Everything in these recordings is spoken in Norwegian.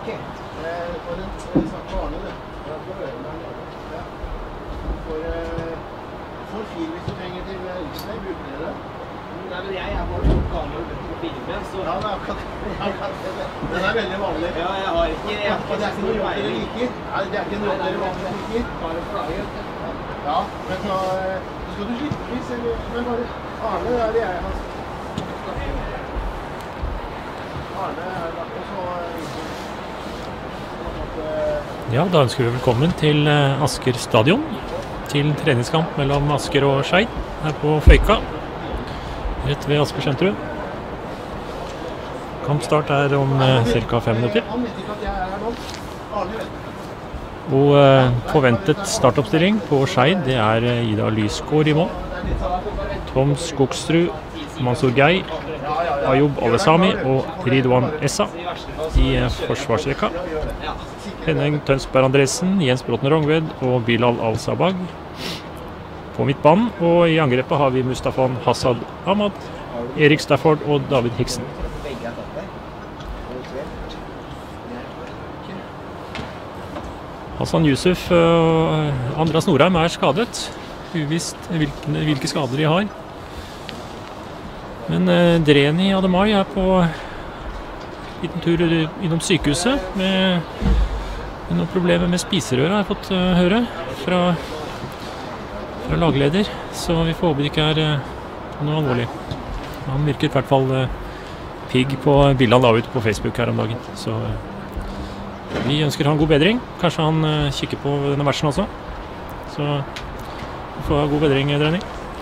For en sak på Arne, det. Jeg får høre meg lage. Ja. For fil hvis du trenger til Riksvei, bruker dere det? Nei, men jeg bare så gammel til å filme, så... Ja, det er akkurat det. Den er veldig vanlig. Ja, jeg har ikke... Og det er ikke noe jobb dere liker. Nei, det er ikke noe jobb dere vanligvis liker. Bare for deg, ja, men så skal du slippe hvis, men bare Arne er det jeg har. Arne er det også Ja, da ønsker vi velkommen til Asker stadion, til treningskamp mellom Asker og Skeid her på Føyka, rett ved Asker sentrum. Kampstart er om ca. 5 minutter. Han vet ikke at jeg er her nå. Arne vet det. Og forventet startoppstilling på Skeid, det er Ida Lysgård i mål, Tom Skogsrud, Mansour Gay, Ayub Alesami og Ridwan Essa i forsvarsrekka. Henning Tønsberg Andresen, Jens Bråten Rongved og Bilal Al-Sabag på midtbanen. Og i angrepet har vi Mustafa Hassad Ahmad, Erik Stafford og David Hiksen. Hassan Yusuf og Andreas Norheim er skadet. Uvisst hvilke skader de har. Men Dreni Ademai er på liten tur innom sykehuset med noen problemer med spiserøret, har jeg fått høre fra lagleder. Så vi får håpe det ikke er noe alvorlig. Han virker i hvert fall pigg på bildet han la ut på Facebook her om dagen. Så vi ønsker han god bedring. Kanskje han kikker på denne matchen også. Så vi får ha god bedring, Dreni.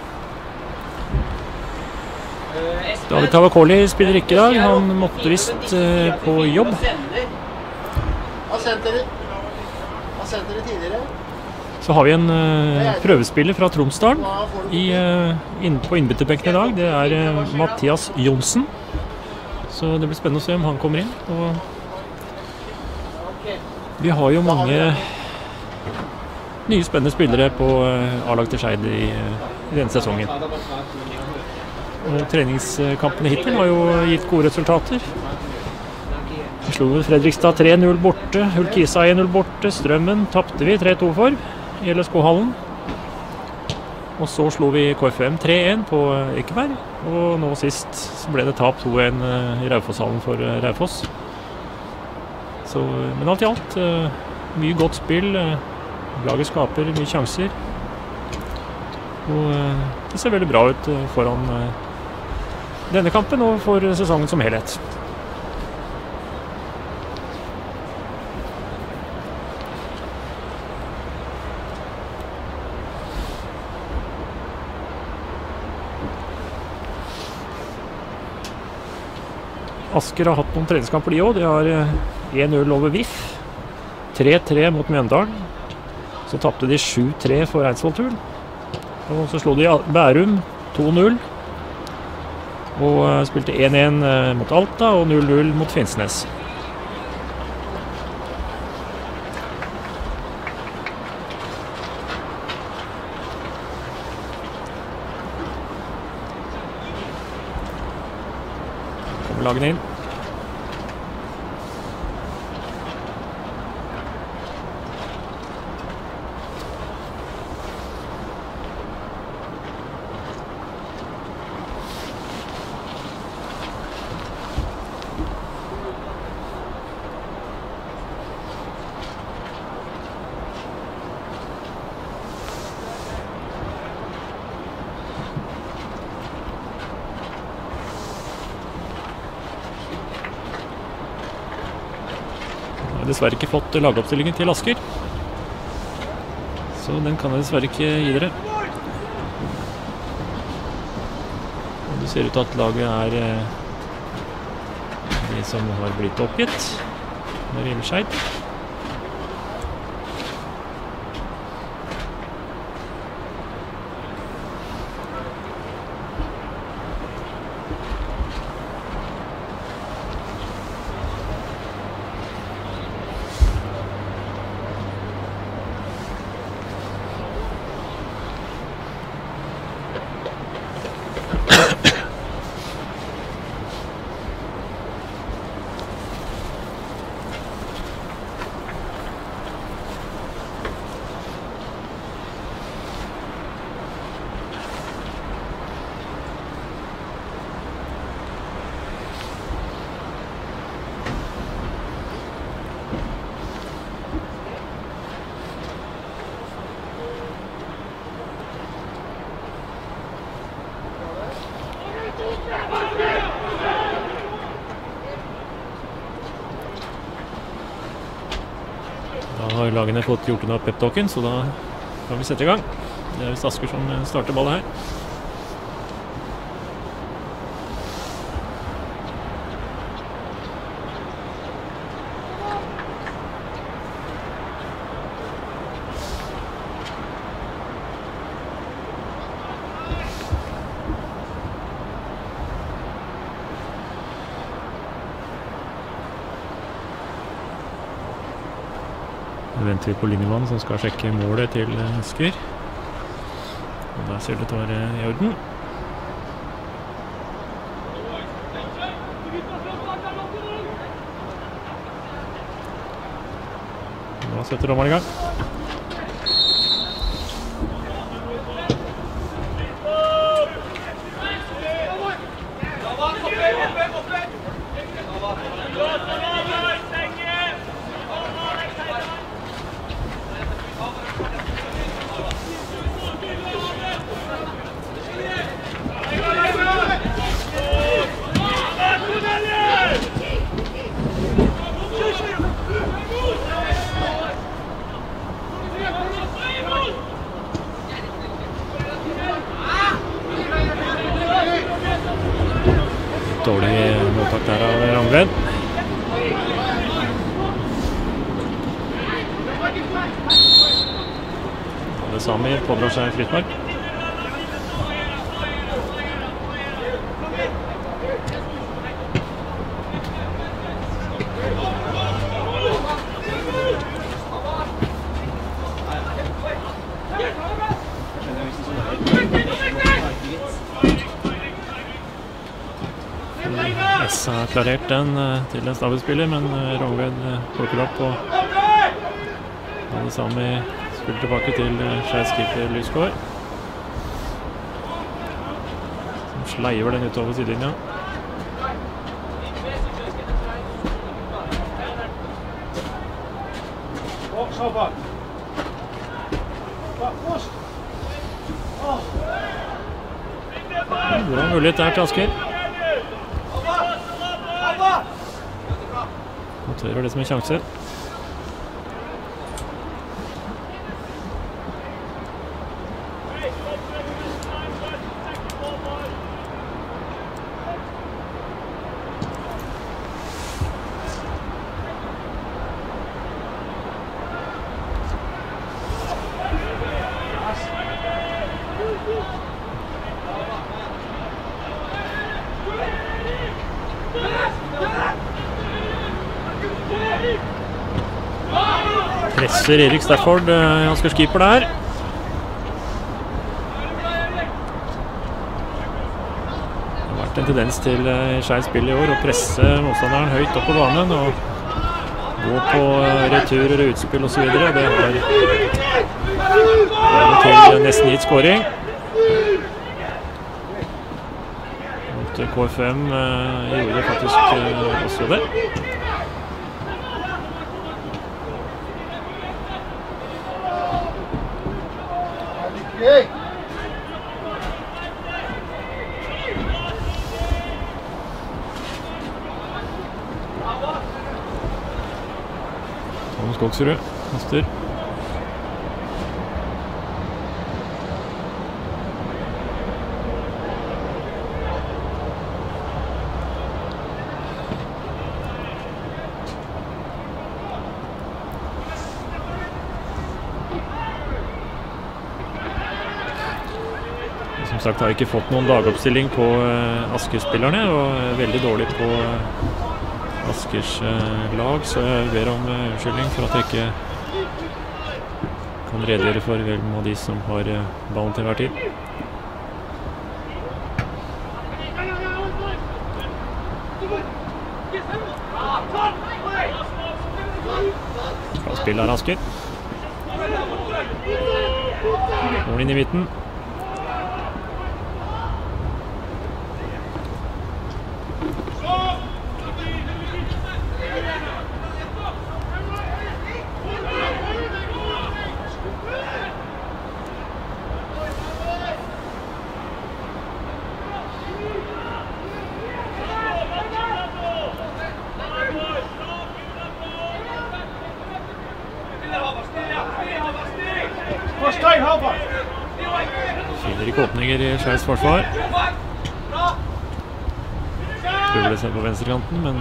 David Tavakoli spiller ikke i dag. Han måtte visst på jobb. Har sendt dere tidligere. Så har vi en prøvespiller fra Tromsdalen på innbytterbenken i dag. Det er Mathias Jonsen. Så det blir spennende å se om han kommer inn. Og vi har jo mange nye spennende spillere på A-lag til Skeid i denne sesongen. Og treningskampene hittil har jo gitt gode resultater. Vi slo Fredrikstad 3-0 borte, Hulkisa 1-0 borte, Strømmen tapte vi 3-2 for i LSK-hallen. Og så slo vi KFM 3-1 på Ekeberg, og nå sist så ble det tap 2-1 i Raufoss-hallen for Raufoss. Så, men alt i alt, mye godt spill, laget skaper mye sjanser. Og det ser veldig bra ut foran denne kampen og for sesongen som helhet. Asker har hatt noen treningskamper de også. De har 1-0 over VIF, 3-3 mot Mjøndalen. Så tapte de 7-3 for Eidsvoll-turen. Og så slo de Bærum 2-0. Og spilte 1-1 mot Alta og 0-0 mot Finnsnes. Kommer lagene inn. Dessverre ikke fått lagoppstillingen til Asker, så den kan jeg dessverre ikke gi dere. Og det ser ut til at laget er de som har blitt oppgitt når det gjelder Skeid. har lagene fått gjort unna peptalken, så da kan vi sette i gang. Det er visst Asker som starter ballet her. Nå venter vi på linjemannen som skal sjekke målet til Asker. Og da ser det ut til å være i orden. Nå setter dommeren i gang. Dårlig mottak der av Rangved. Det Sami pådrar seg frispark. Essa har klarert den til en stabelspiller, men Rangved plukker opp og det Sami spiller tilbake til Skeid-keeper Lysgård, som sleiver den utover sidelinja. Bra mulighet der til Asker. Noterer det som en sjanse. Presser Erik Stafford, Askers keeper der. Det har vært en tendens til Skeid spill i år å presse motstanderen høyt opp på banen og gå på returer og utspill og så videre. Det har til nesten gitt scoring. Mot KFM gjorde faktisk også det. Tom Skogsrud kaster. Som sagt har jeg ikke fått noen dagoppstilling på Asker-spillerne, og veldig dårlig på Askers lag, så jeg ber om unnskyldning for at jeg ikke kan redegjøre for hvem av de som har ballen til hver tid. Bra spill av Asker. Går inn i midten. Erik åpninger i Skeids forsvar. Prøver det seg på venstrekanten, men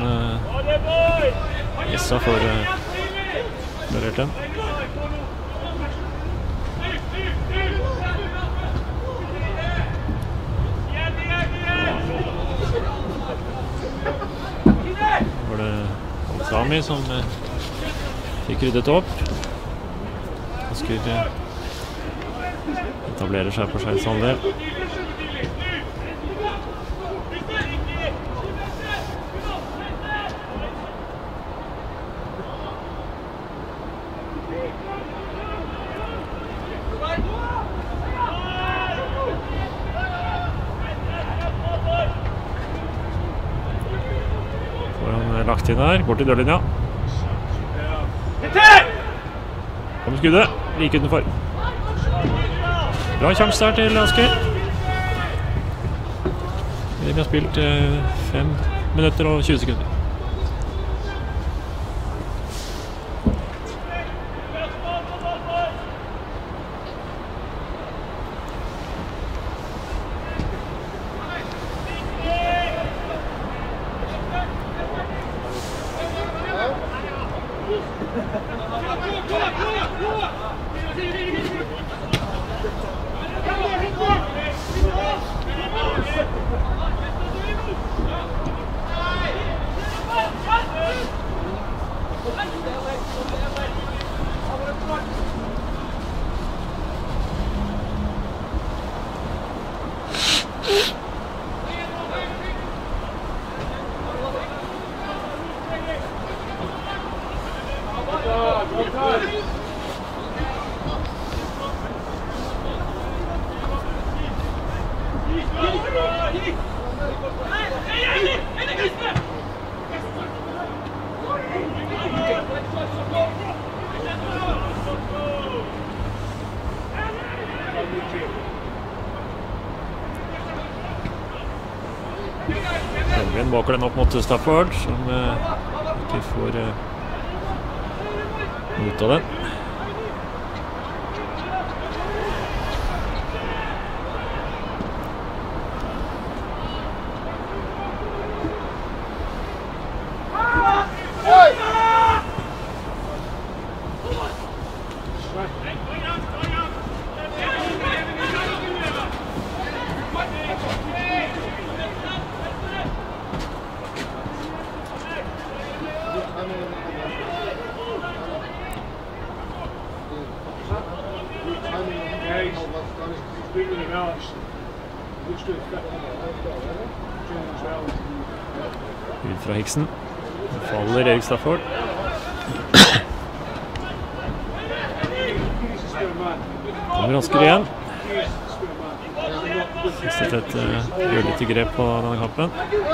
Issa får klarert den. Var det Sami som fikk ryddet opp. Asker etablerer seg på Skeids halvdel. Lagt inn her, bort til dørlinja. Kommer skuddet, like utenfor. Bra sjanse der til Asker. Vi har spilt 5 minutter og 20 sekunder. Elvin baker den opp mot Stafford, som ikke får ut av den. Ut fra Hiksen. Faller Erik Stafford. Kommer Asker igjen. Siste et gjørlite grep på denne kampen.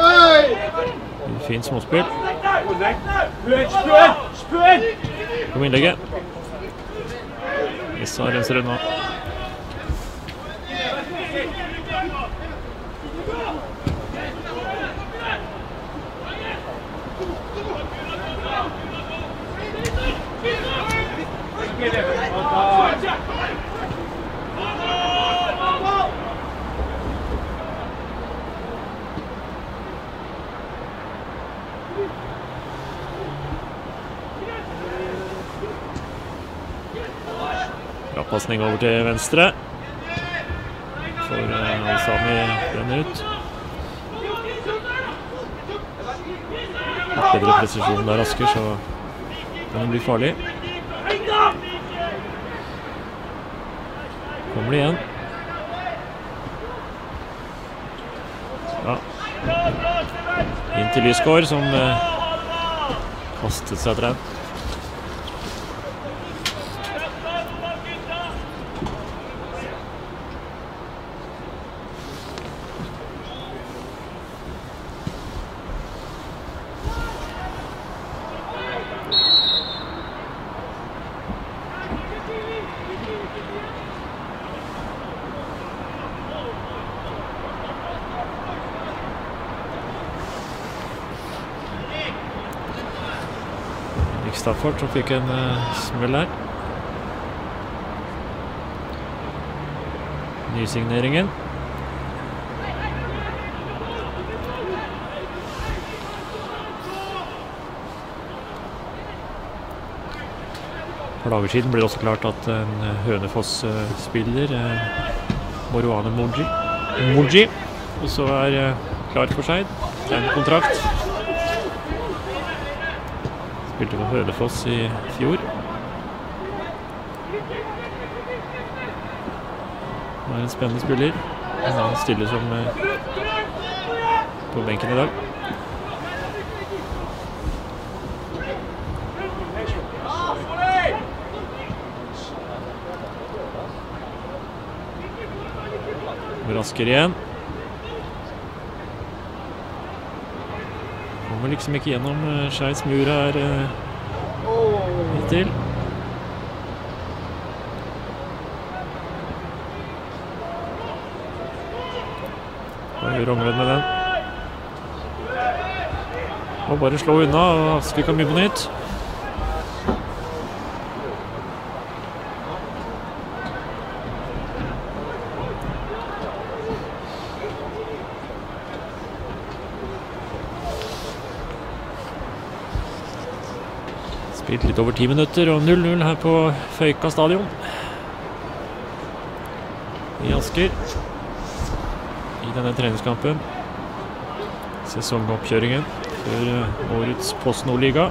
Fint småspill. Kom innlegget. Issa renser unna. Bra passning over til venstre. For Al-Sami brenner ut. Bedre presisjon der Asker, så kan det bli farlig. Kommer det igjen. Ja. Inn til Lysgård, som kastet seg etter den. Stafford som fikk en smell her. Nysigneringen. For dager siden ble det også klart at en Hønefoss-spiller, Moruane Moji, også klar for seg. Det en kontrakt. Spilte for Hønefoss i fjor. Det en spennende spiller. Han stiller som på benken i dag. Raskere igjen. Kommer liksom ikke gjennom Skeids mur her hittil. Hva gjør Rongven med den? Må bare slå unna, og Asker kan begynne på nytt. Spilt litt over 10 minutter og 0-0 her på Føyka stadion i Asker i denne treningskampen. Sesongoppkjøringen for årets PostNord-liga,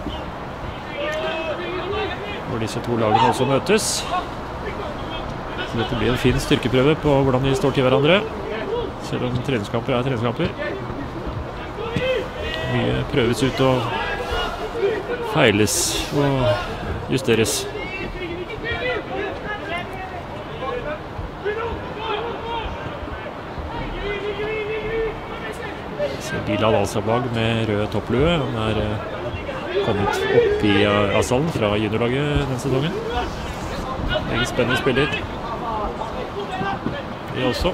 hvor disse to lagene også møtes. Så dette blir en fin styrkeprøve på hvordan de står til hverandre, selv om treningskamper treningskamper. Mye prøves ut og feiles og justeres. Bilal Al-Sabag med rød topplue. Han kommet opp i Asalen fra juniorlaget denne sesongen. Meget spennende spiller. Det også.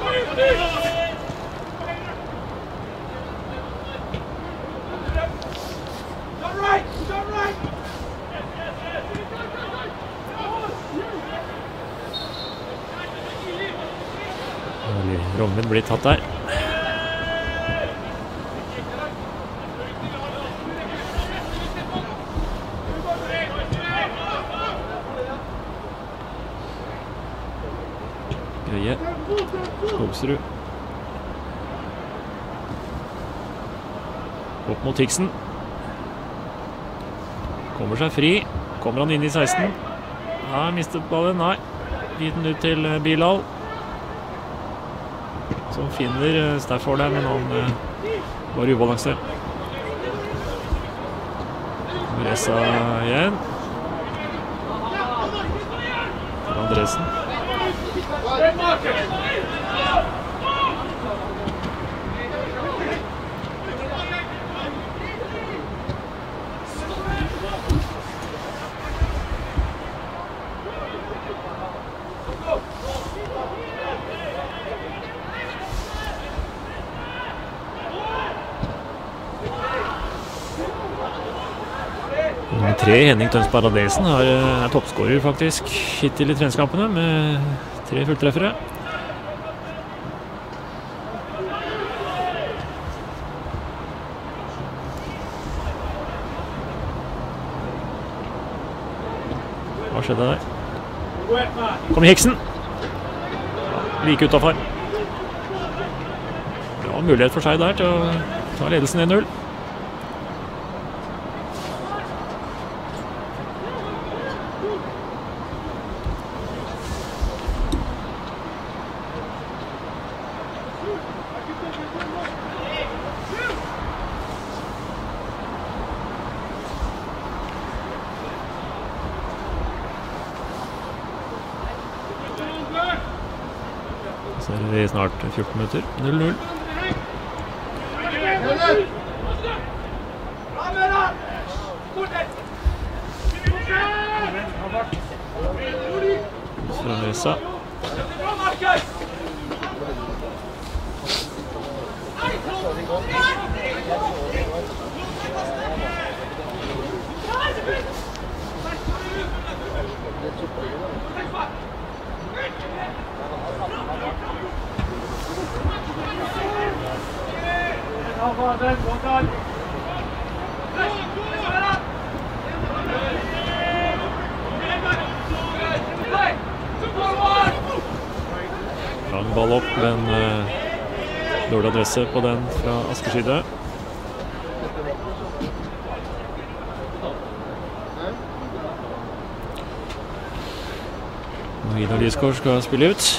Rongven blir tatt der. Greie. Skogsrud. Opp mot Hiksen. Kommer seg fri. Kommer han inn i 16. Ja, mistet ballen. Nei. Gitt den ut til Bilal, som finner Stafford der, men han var ubalanse. Ressa igjen. Andresen. Nummer 3, Henning Tønsberg Andresen, er toppskårer faktisk hittil i treningskampene med 3 fulltreffere. Hva skjedde der? Kom Hiksen! Like utenfor. Bra mulighet for seg der til å ta ledelsen 1-0. Så er det snart 14 minutter. 0-0. Strømresa. Lang ball opp, men dårlig adresse på den fra Askers side. Vidar Lysgaard skal spille ut.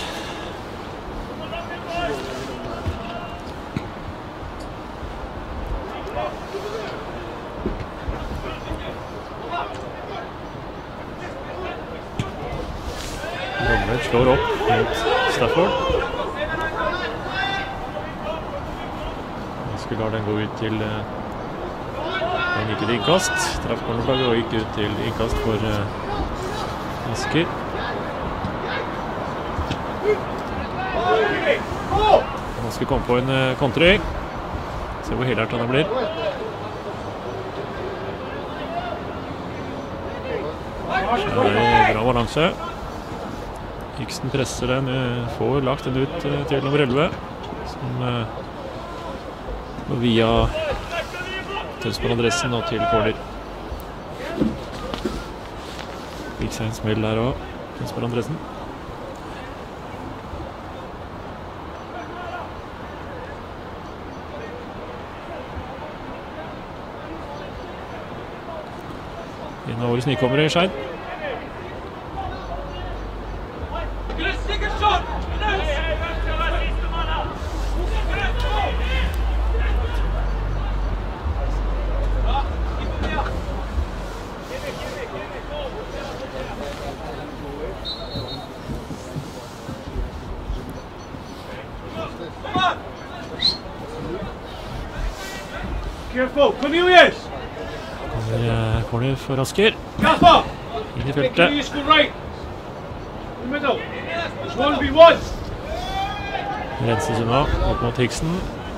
Romberg slår opp mot Stafford. Asker lar den gå ut til den gikk ut innkast. Traff cornerflagget og gikk ut til innkast for Asker. Asker kom på en kontring. Se hvor helhjertet han blir. Det er bra balanse. Hiksen presser den, får lagt den ut til nummer 11, som går via Tønsberg-adressen og til corner. Fikk seg en smell der også, Tønsberg-adressen. En av årets nykommere i Skeid. Careful, Cornelius! Kommer corner for Asker. Inn i feltet. Renses unna, opp mot Hiksen.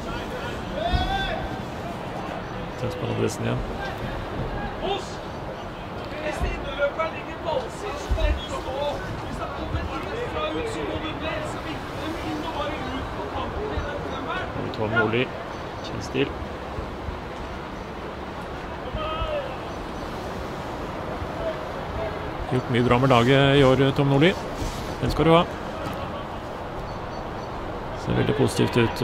Tønsberg-adressen igjen. Tom Nordli, kjennstil. Gjort mye bra med laget i år, Tom Nordli. Den skal du ha. Ser veldig positivt ut.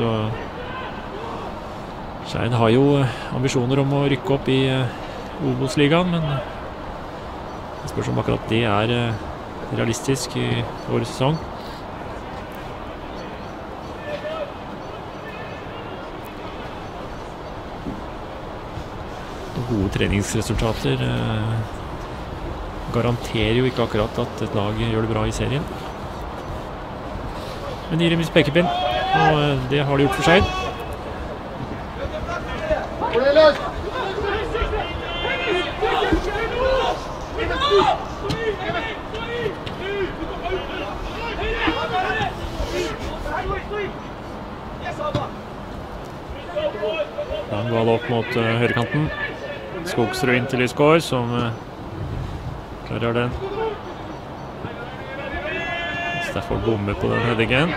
Skeid har jo ambisjoner om å rykke opp i Obos-ligaen, men jeg spør om akkurat det er realistisk i årets sesong. Gode treningsresultater garanterer jo ikke akkurat at et lag gjør det bra i serien. Men gir dem en pekepinn, og det har de gjort for Skeid. Lang ball opp mot høyrekanten. Skogsrud inn til Lysgaard, som klarer den. Stafford bommer på den headingen.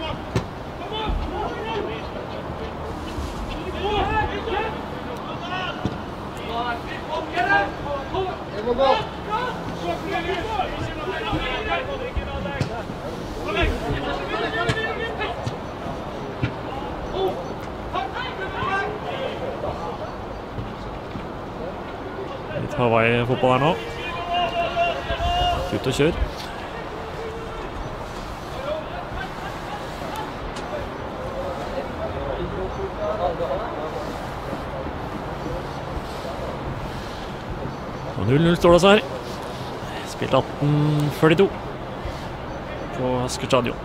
Litt Hawaii-fotball her nå. Ut og kjør. Og 0-0 står det altså her. Spilt 18:42 på Asker stadion.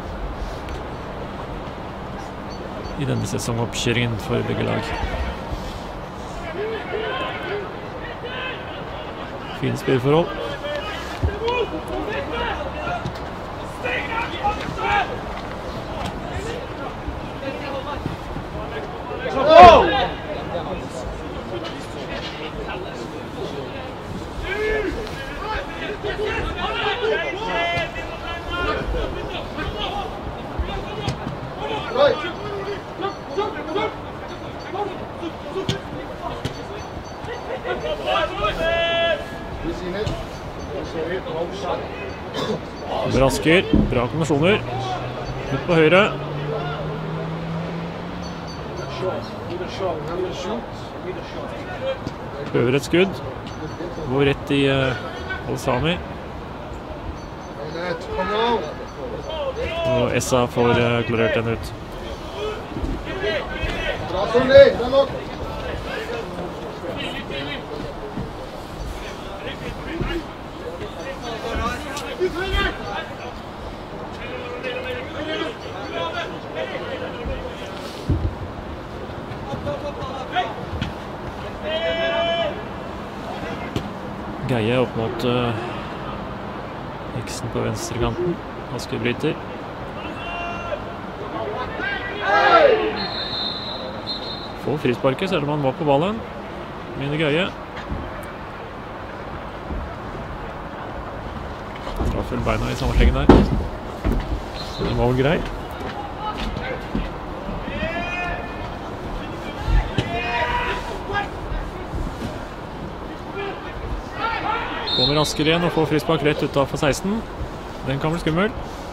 I denne sesongoppkjøringen for begge lag. Fine spillforhold. Brasker, bra kombinasjoner. Ut på høyre. Prøver et skudd. Går rett i Al-Sami. Og Essa får klarert den ut. Geie opp mot Iksen på venstrekanten. Asker bryter. Får frisparket, selv om han var på ballen. Mine Geie. Drar full beina i sammenslingen der. Så det var vel grei. Kommer Asker igjen og får frispark rett utenfor 16. Den kan bli skummel.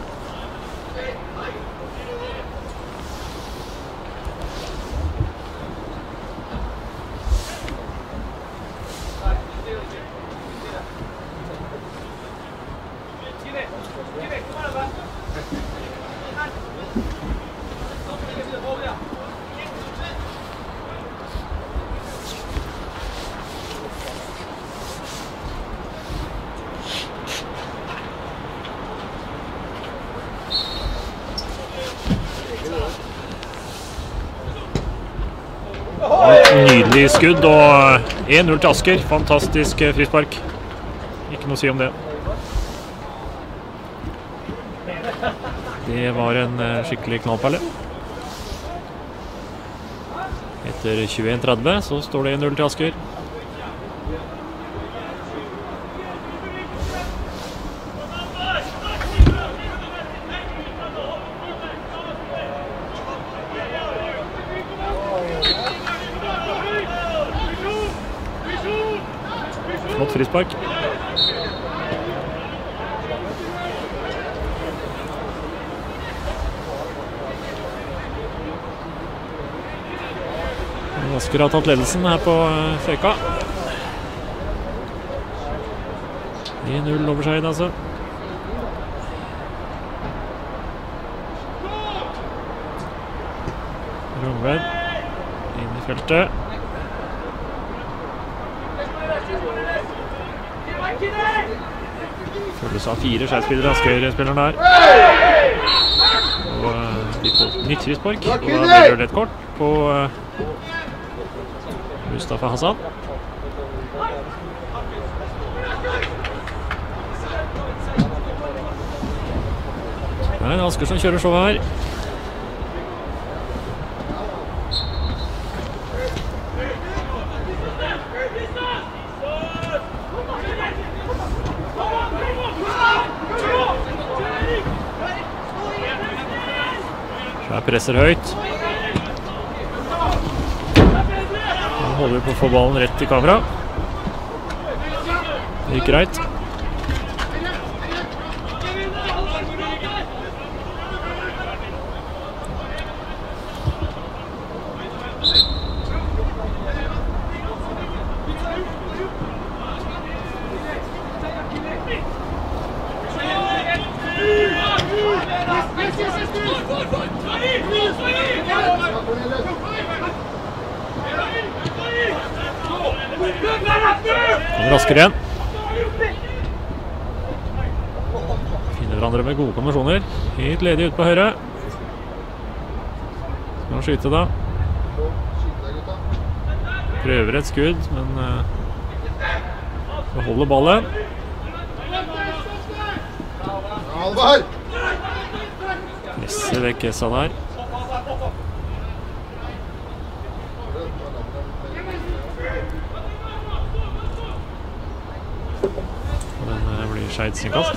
Nydelig skudd og 1-0 til Asker. Fantastisk frispark. Ikke noe å si om det. Det var en skikkelig knallperle. Etter 21:30 så står det 1-0 til Asker. Flott frispark. Asker har tatt ledelsen her på Føyka. 1-0 over seg, altså. Rongved inn i feltet. Følges av 4 skjærspillere. Asker-spilleren der. Og de får nytt frispark. Og da blir det et kort på Mustafa Hassan. Det er Asker som kjører showet her. Her presser høyt. Nå holder vi på å få ballen rett i kamera. Det gikk greit. Kommer Asker igjen. Finner hverandre med gode kombinasjoner. Helt ledig ut på høyre. Skal han skyte da. Prøver et skudd, men beholder ballen. Presser vekk Essa der. Skeid sin kast.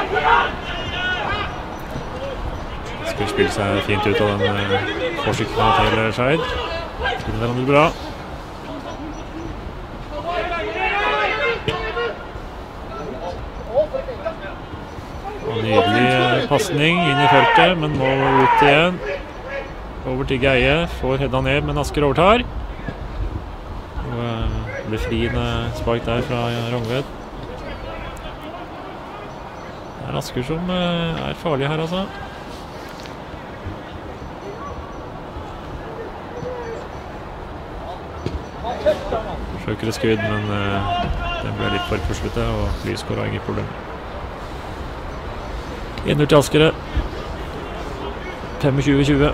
Skal spille seg fint ut av den forskykken til Skeid. Finner hverandre bra. Og nydelig passning inn i feltet, men må ut igjen. Over til Geie, får hedda ned, men Asker overtar. Og befriende spark der fra Rongved. Det er Asker som er farlig her, altså. Forsøker et skudd, men den ble litt for puslete, og Lysgård har ingen problem. 1-0 til Askere. 25-20.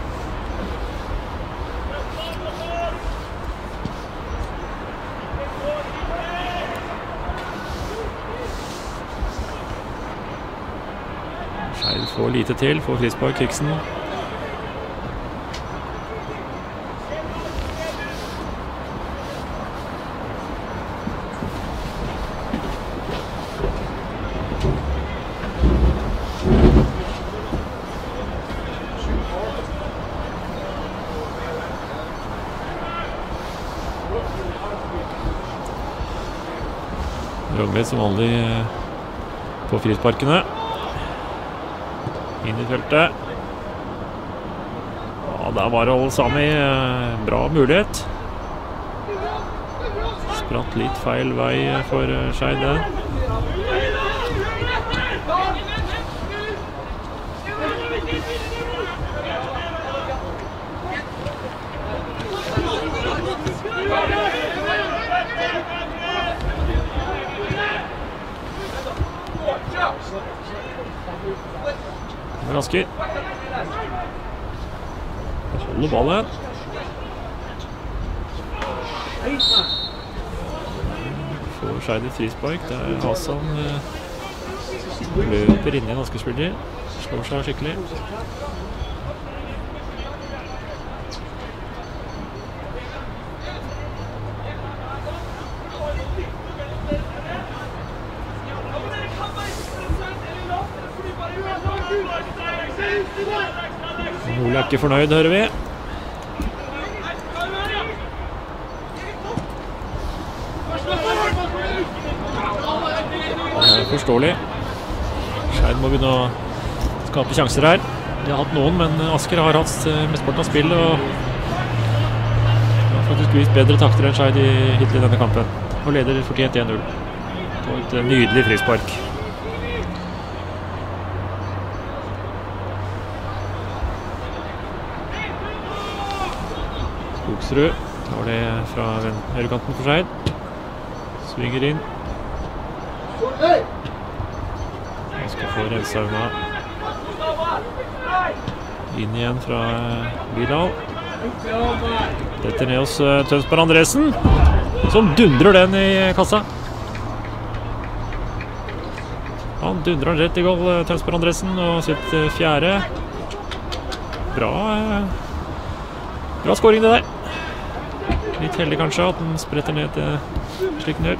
Skeid får lite til, får frispark, Kriksen. Rongved som vanlig på frisparkene. Inn i feltet. Ja, der var det Olsami. Bra mulighet. Spratt litt feil vei for Skeid der. Asker. Holder ballen. Får Skeid et frispark. Der Hassan løper inn i en Asker-spiller. Slår seg skikkelig. Ole er ikke fornøyd, hører vi. Det er forståelig. Skeid må begynne å skape sjanser her. De har hatt noen, men Asker har hatt mesteparten av spill og har faktisk vist bedre takter enn Skeid hittil i denne kampen. Og leder fortjent 1-0 på et nydelig frispark. Skogsrud tar det fra høyrekanten for Skeid. Svinger inn. Han skal få rensa unna. Inn igjen fra Bilal. Dette ned hos Tønsberg Andresen, som dundrer den i kassa. Han dundrer den rett i goal, Tønsberg Andresen, og sitt fjerde. Bra scoring det der. Litt heldig kanskje at den spretter ned til slik den gjør.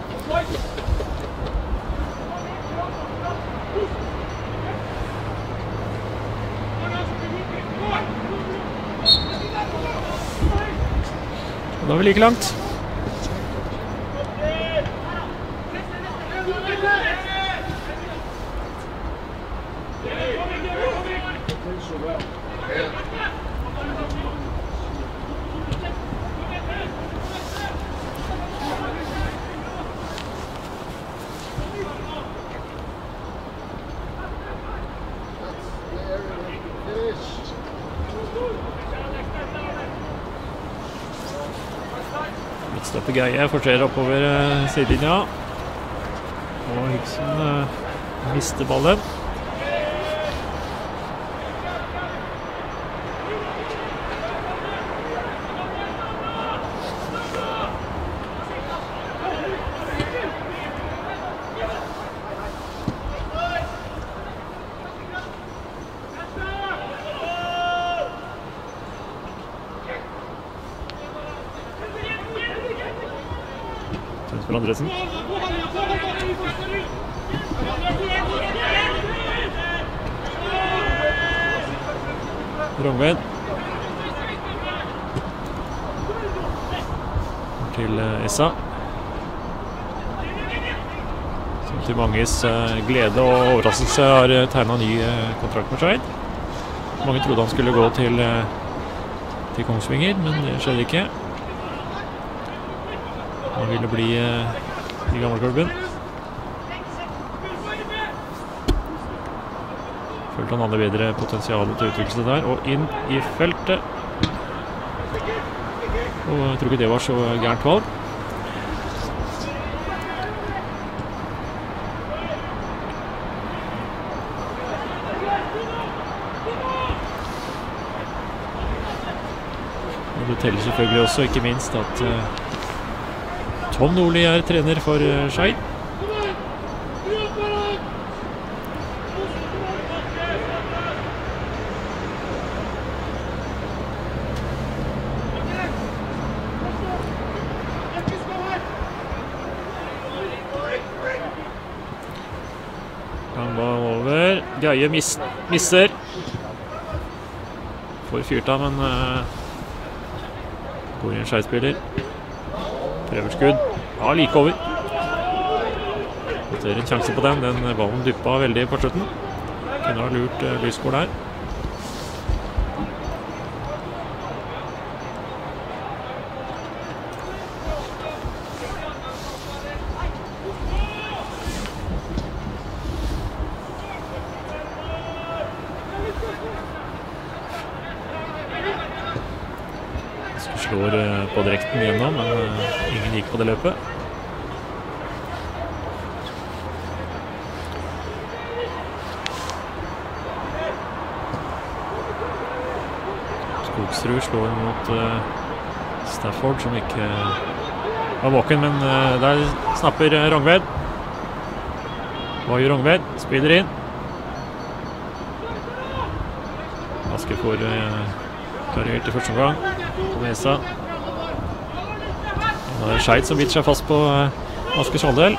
Og da er vi like langt. Midtstopper Geie fortsetter oppover sidelinja. Og Hygsen mister ballen. Tønsberg Andresen. Rongved. Til Essa. Som til manges glede og overraskelse har tegnet ny kontrakt med Skeid. Mange trodde han skulle gå til Kongsvinger, men det skjedde ikke. Han ville bli i gammelklubben. Følte han hadde bedre potensial til å utvikle seg der, og inn i feltet. Og jeg tror ikke det var så gærent valg. Og det teller selvfølgelig også, ikke minst, at Tom Nordli er trener for Skeid. Geie misser. Får fyrt av, men går i en Skeid-spiller. Prøver skudd. Ja, like over. Det er en sjanse på den. Den ballen duppa veldig på slutten. Kunne ha lurt Lysgård der. Slår på direkten gjennom, men ingen gikk på det løpet. Skogsrud slår mot Stafford, som ikke var våken, men der snapper Rongved. Hva gjør Rongved? Spiller inn. Asker får klarert i første omgang. Nesa. Det er Skeid som biter seg fast på Askers halvdel.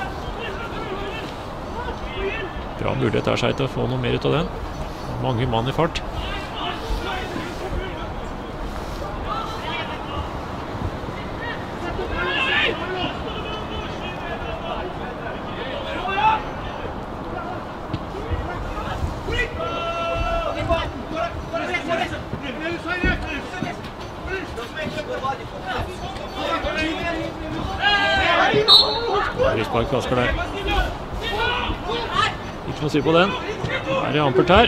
Bra mulighet er Skeid til å få noe mer ut av den. Mange mann i fart. Frispark for Asker der. Ikke noe å si på den. Her er Ampert her.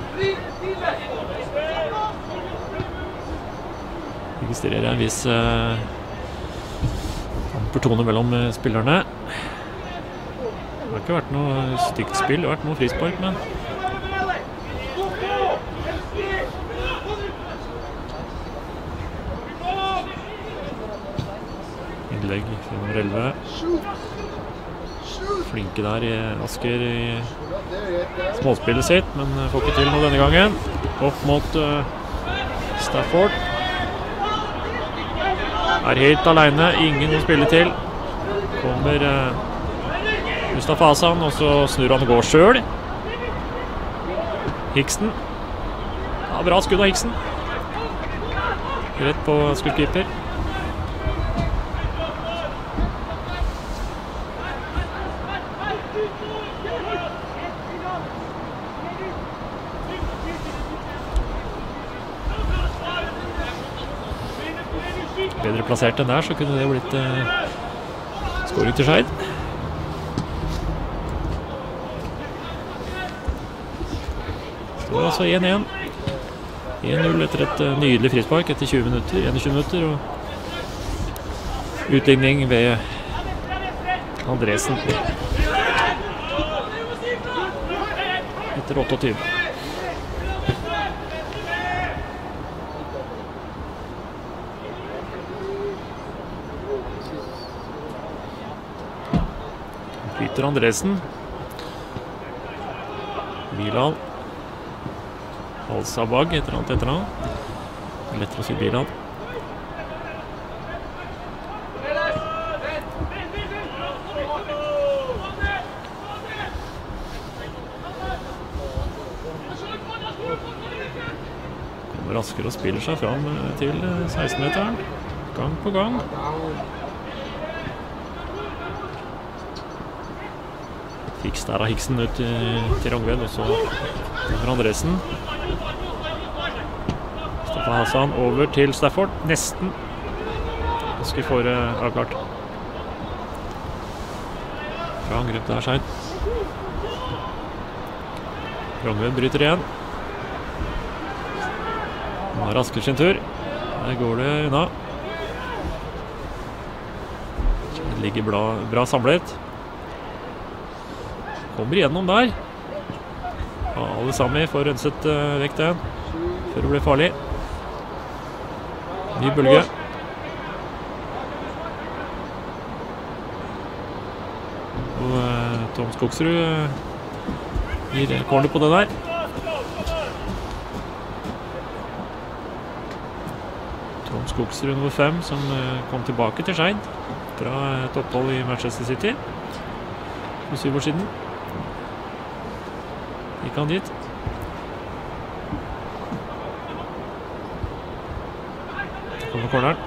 Registrerer en viss Ampert-tone mellom spillerne. Det har ikke vært noe stygt spill, det har vært noe frispark, men innlegg nummer 11. Flinke der i Asker i småspillet sitt, men får ikke til noe denne gangen. Opp mot Stafford. Er helt alene, ingen å spille til. Kommer Mustafa Hasan, og så snur han og går selv. Hiksen. Ja, bra skudd av Hiksen. Rett på skuddkeeper. Bedre plassert enn der, så kunne det blitt skåring til Skeid. Står altså 1-1. 1-0 etter et nydelig frispark etter 21 minutter, og utligning ved Andresen etter 28. Flyter Andresen. Bilal. Halsabag etter han. Lettere å si Bilal. Kommer Asker og spiller seg fram til 16-meteren. Gang på gang. Fiks der av Hiksen ut til Rongved, og så kommer Andresen. Stefan Hassan over til Stafford. Nesten. Asker får avklart. Bra angrep der, Skeid. Rongved bryter igjen. Nå er Asker sin tur. Der går det unna. Det ligger bra samlet. Kommer igjennom der. Alle sammen får renset vekk den før det blir farlig. Ny bølge. Og Tom Skogsrud gir corner på det der. Tom Skogsrud nummer 5 som kom tilbake til Skeid fra et opphold i Manchester City for 7 år siden. Gikk han dit. Så kommer corneren.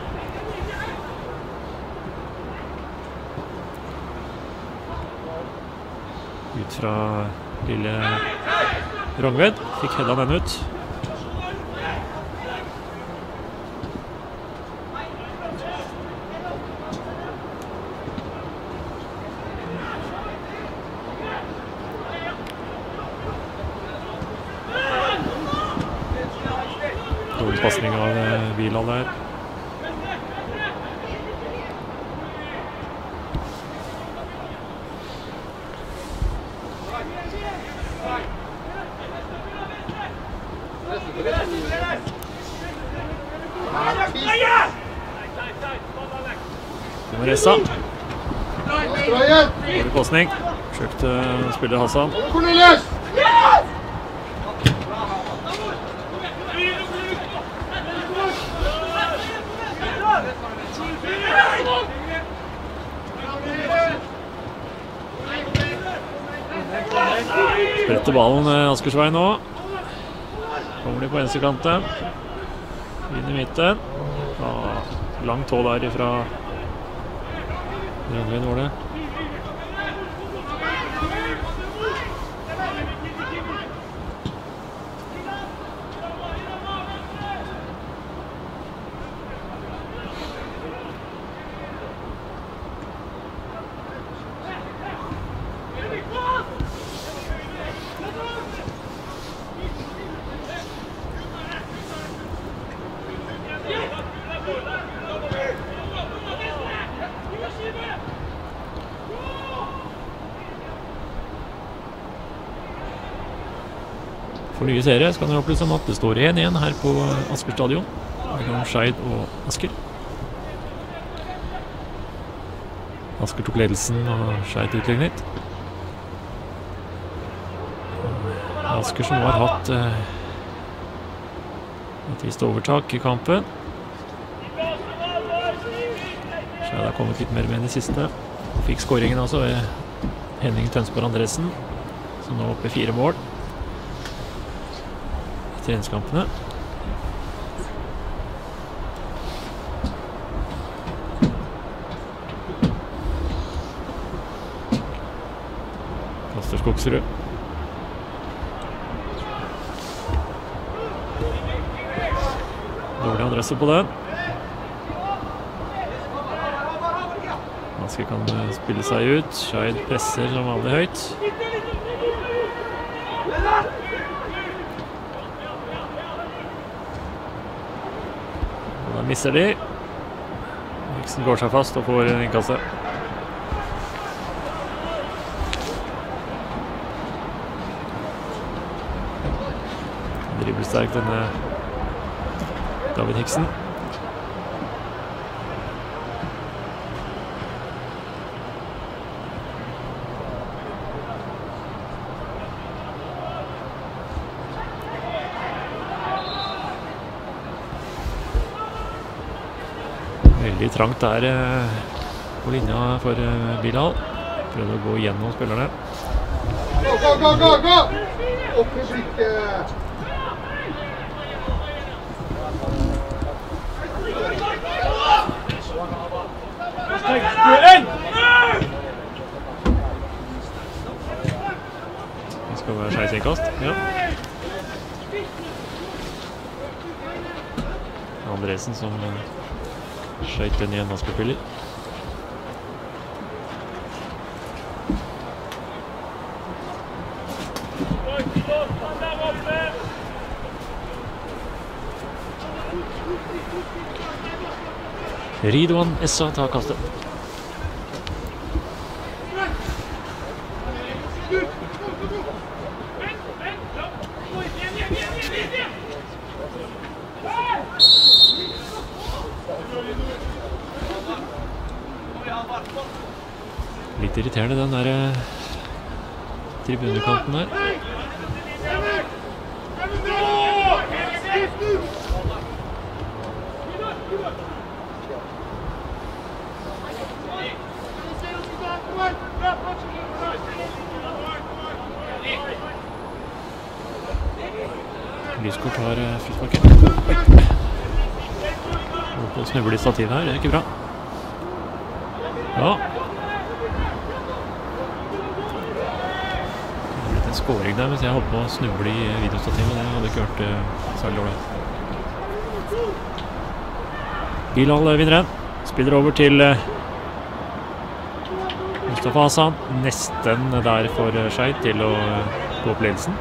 Ut fra lille Rongved. Fikk hedda den ut. Dårlig passning av Bilal der. Kommer Ressa. Dårlig passning. Forsøkte spiller Hassan. Spretter ballen Askersvei nå. Kommer de på venstrekanten. Inn i midten. Langt tå der ifra Rønveien var det. For nye serie skal dere opplyse om at det står 1-1 her på Asker stadion mellom Skeid og Asker. Asker tok ledelsen og Skeid utlignet. Asker som har hatt et visst overtak i kampen. Skeid har kommet litt mer med i det siste. Og fikk skåringen altså ved Henning Tønsborg Andresen, som nå er oppe i 4 mål. Treningskampene. Kaster Skogsrud. Dårlig adresse på den. Asker kan spille seg ut. Skeid presser som vanlig høyt. Da misser de. Hiksen går seg fast og får innkastet. Dribbelsterk denne David Hiksen. Veldig trangt der på linja for Bilal. Prøvde å gå gjennom spillerne. Gå! Opp i blikket! Det skal være Skeids innkast. Ja. Andresen som skjøt den i en vaskepiller. Ridwan Essa tar kastet. Litt irriterende den der tribunekanten der. Lyskort har frisparket. Holdt på å snuble i stativet her, det er ikke bra. Ja. Det har blitt en scoring der, mens jeg holdt på å snuble i videostativet. Det hadde ikke vært særlig dårlig. Bilal vinner den. Spiller over til Mustafa Hassan. Nesten der for Skeid til å gå opp ledelsen.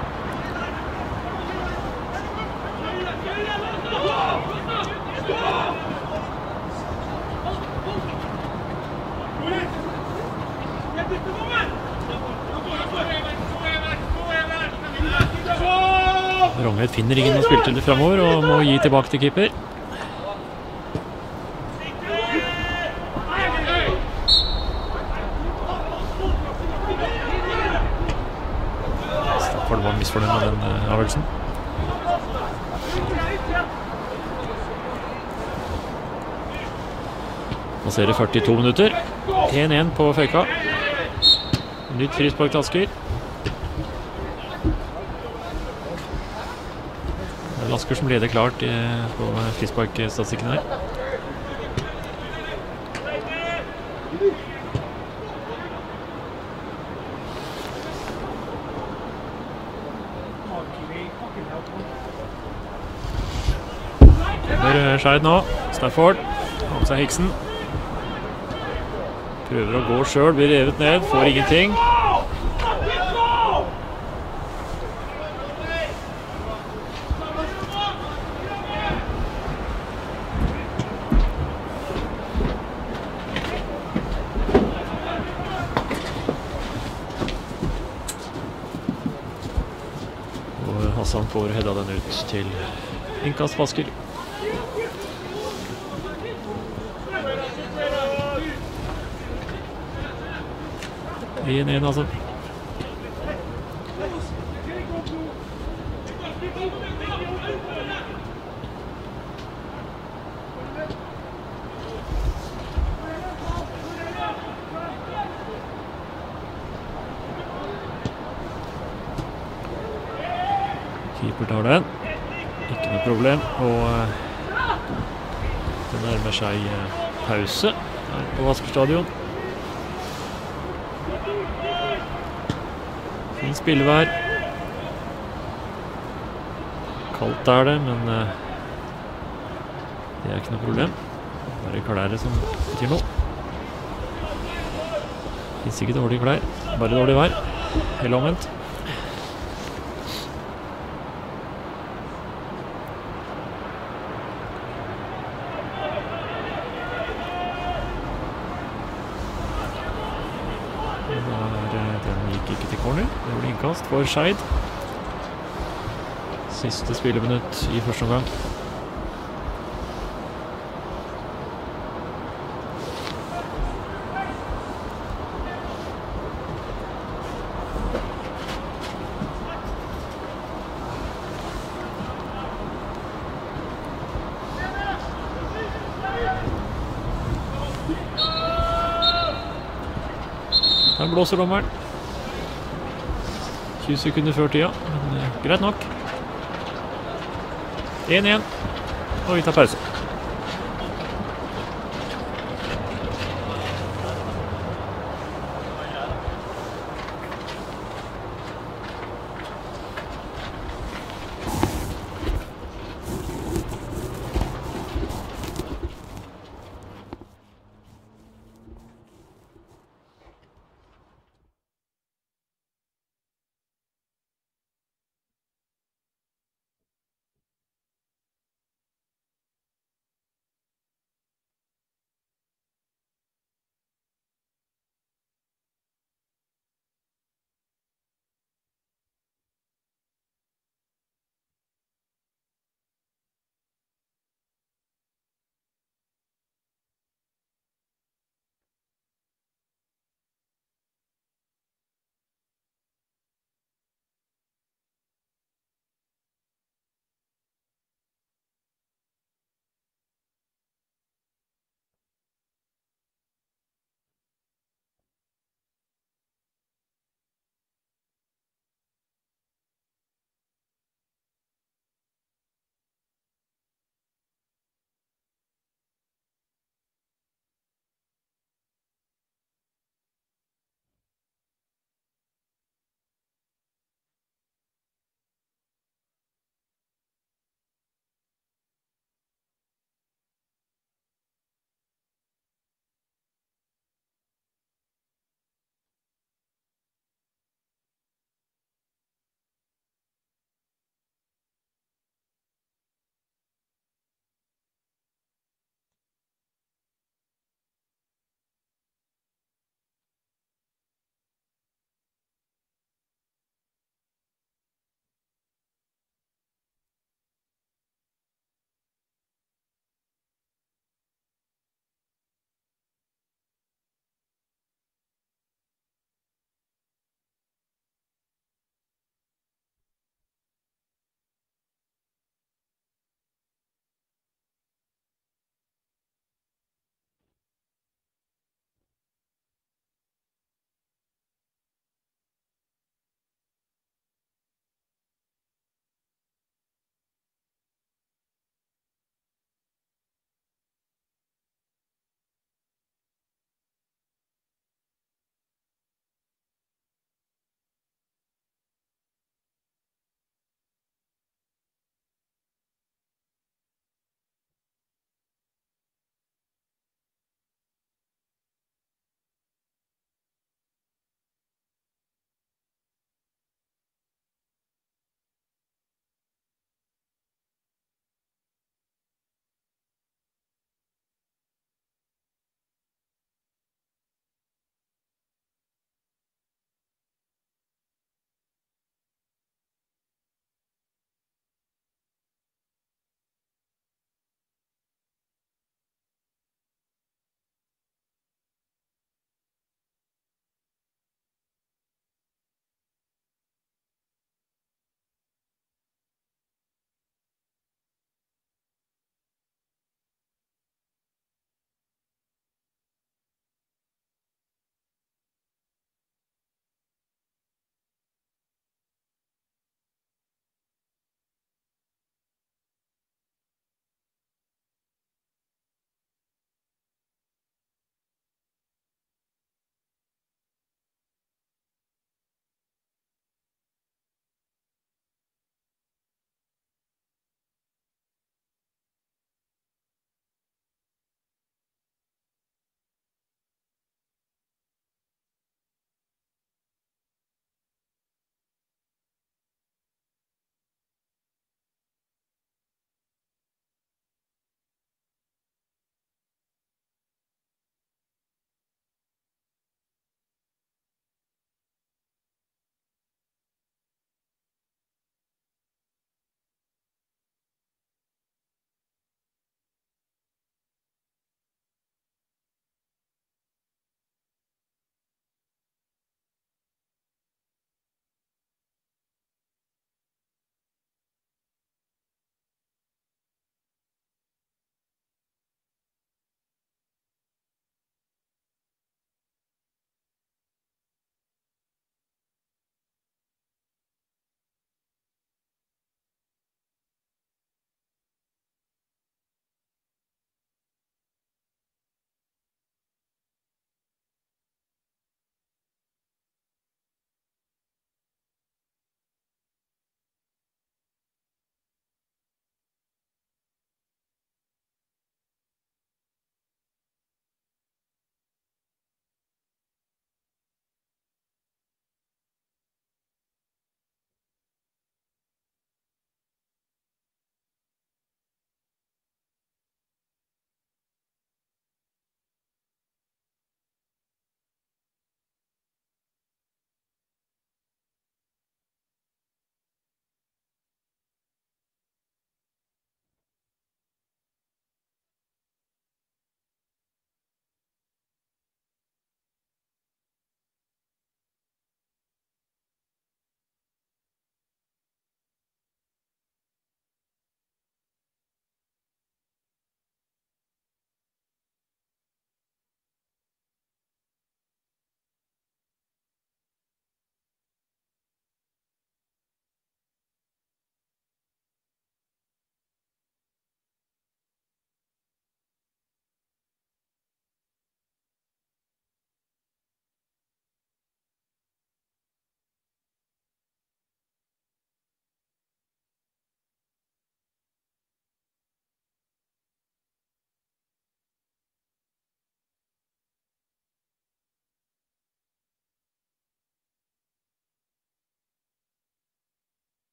Rongvedt finner ingen å spille til det fremover og må gi tilbake til keeper. Stafford var misfornøyd med den avgjørelsen. Passerer 42 minutter. 1-1 på Føyka. Nytt frispark til Asker. Asker som leder klart på frisparkstatistikken her. Kommer Skeid nå. Stafford har med seg Hiksen. Prøver å gå selv, blir revet ned, får ingenting. Hassan får hedda den ut til innkast på Asker. En altså. Keeper tar den. Ikke noe problem. Og det nærmer seg pause her på Asker stadion. Fin spillevær. Kaldt er det, men det er ikke noe problem. Det er klæret som betyr noe. Det finnes ikke dårlige klær, bare dårlig vær. Helt omvendt. Den gikk ikke til corner. Det ble innkast for Skeid. Siste spilleminutt i første omgang. Der blåser dommeren. 20 sekunder før tida, men greit nok. 1-1, og vi tar pause.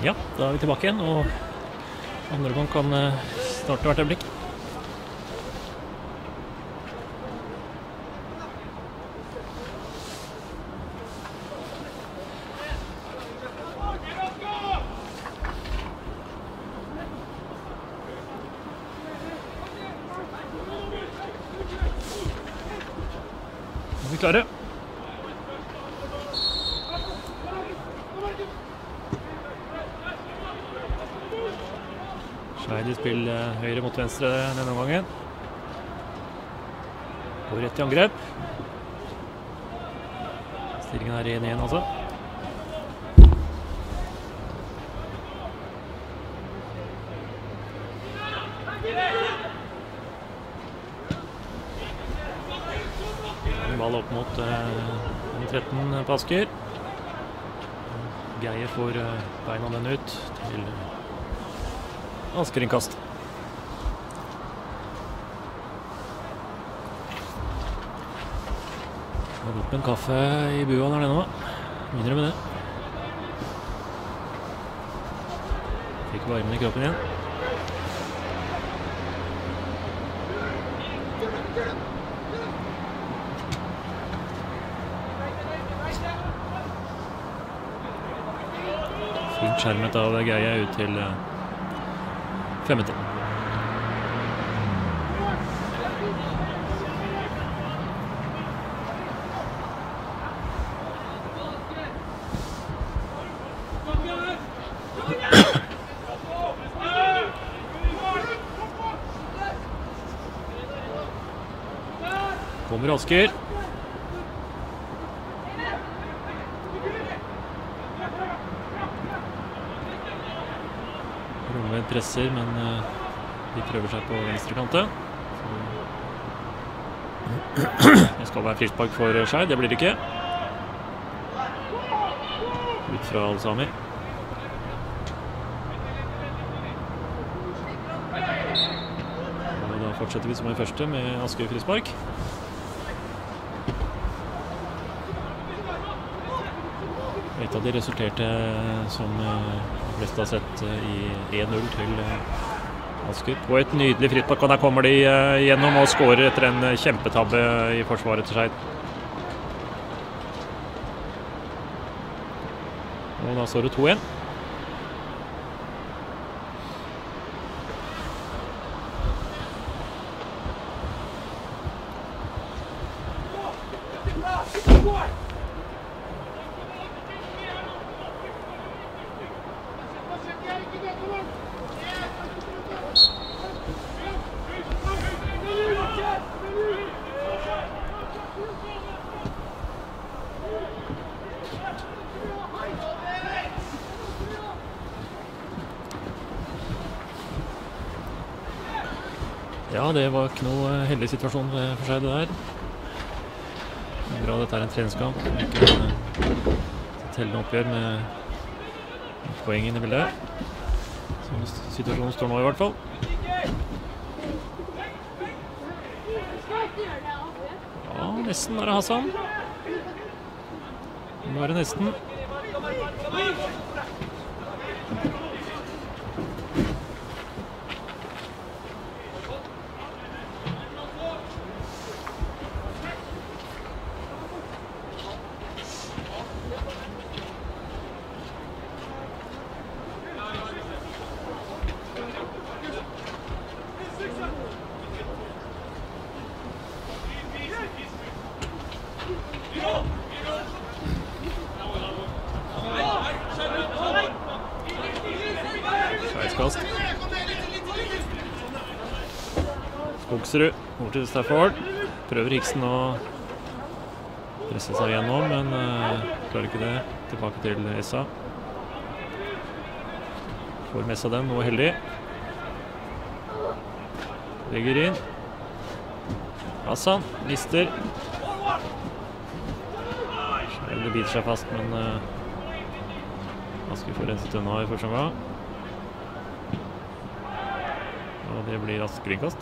Ja, da er vi tilbake igjen, og andre gang kan starte hvert øyeblikk. Nå er vi klare. Skeid i spill høyre mot venstre denne gangen. Går rett i angrep. Stillingen er 1-1 altså. Ball opp mot 13 på Asker. Geir får beina den ut til Asker-innkast. Har gått med en kaffe i bua der nede nå. Mindre med det. Fikk varmen i kroppen igjen. Fint skjermet av Geir ut til 5 meter. Kommer Asker. Rommed presser, men de prøver seg på venstre kante. Det skal være frispark for Skeid, det blir det ikke. Ut fra Al-Sami. Og da fortsetter vi som i første med Asker frispark. Et av de resulterte som flest har sett i 1-0 til Asker. På et nydelig frispark, og der kommer de gjennom og skårer etter en kjempetabbe i forsvaret til Skeid. Og da står det 2-1. Ja, det var ikke noe heldig situasjon for seg det der. Det er bra dette er en treningskamp. Ikke tellende oppgjør med poeng inne i bildet. Sånn situasjonen står nå i hvert fall. Ja, nesten er det Hassan. Nå er det nesten. Skogsrud over til Stafford. Prøver Hiksen å presse seg gjennom, men klarer ikke det. Tilbake til Essa. Får med seg den, og heldig. Legger inn. Hassan mister. Det biter seg fast, men Asker får renset unna i første omgang. Og det blir Asker-innkast.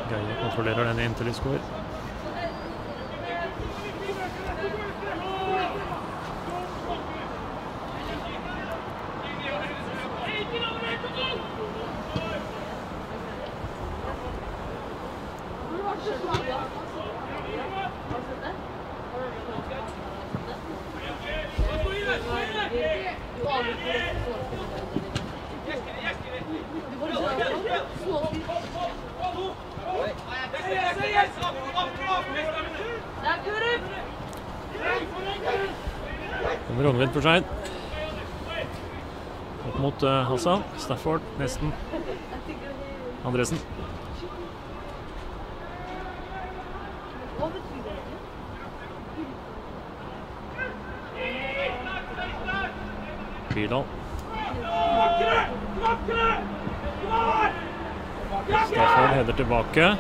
Geie kontrollerer den inntil de skår. Kommer Rongved for seg. Opp mot Hassan. Stafford, nesten. Andresen. Bydal. Stafford header tilbake.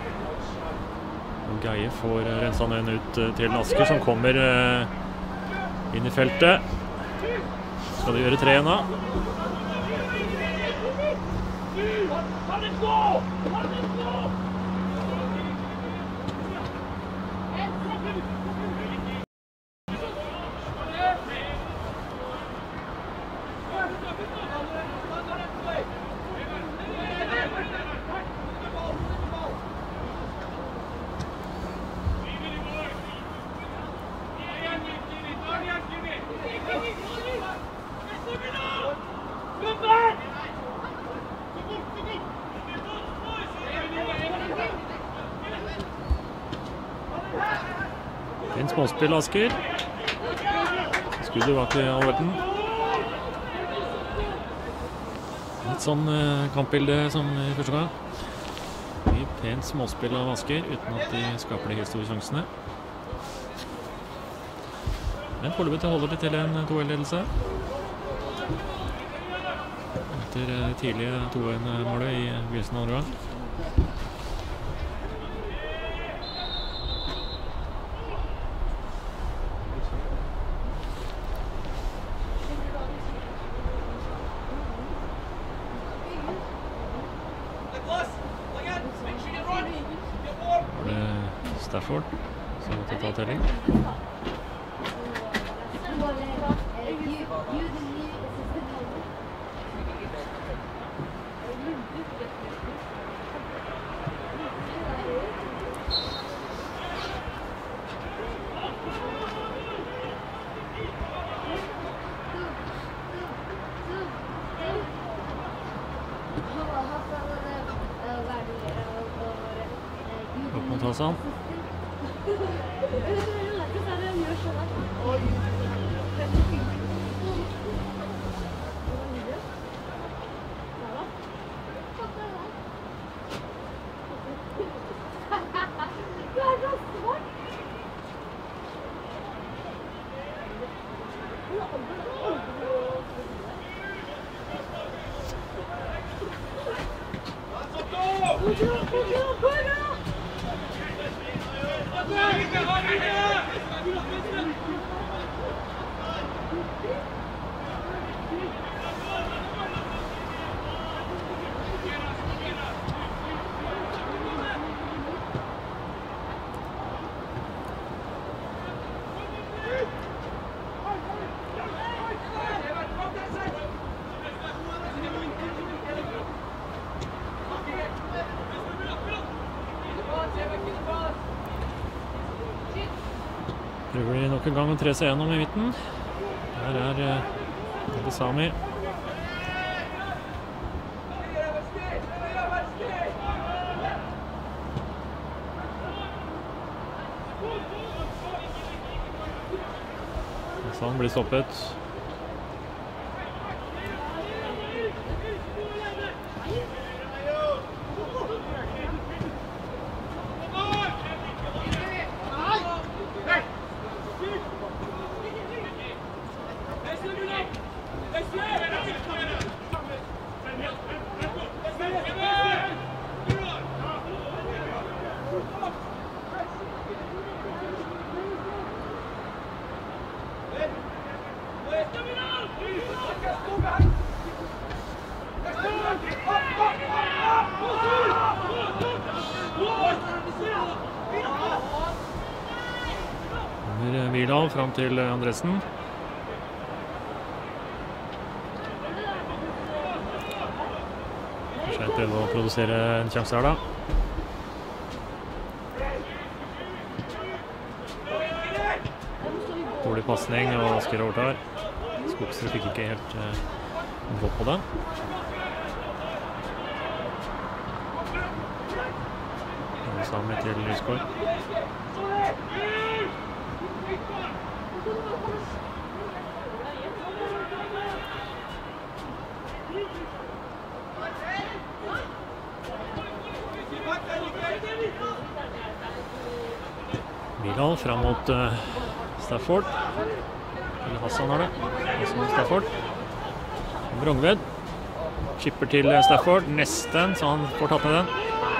Og Geie får rensa den ut til Asker, som kommer inn i feltet. Skal de gjøre 3 nå? En småspill, Asker. Skuddet var ikke all verden. Litt sånn kampbilde som i første gang. Mye pent småspill av Asker, uten at de skaper de helt store sjansene. Men foreløpig holder det til en 2-1-ledelse. Etter tidlige 2-1-målet i begynnelsen av andre gang. Stafford, så måtte ta telling. Opp mot Hassan. Prøver de nok en gang å tre seg gjennom i midten. Her Sami. Hassan blir stoppet. Bilal fram til Andresen. Skeid prøver å produsere en sjanse her da. Dårlig passning, og Asker overtar. Skogsrud fikk ikke helt gå på den. Sami til Lysgård. Bilal fram mot Stafford. Eller Hassan har det. Hassan og Stafford. Brongved. Chipper til Stafford. Nesten, så han får tatt med den.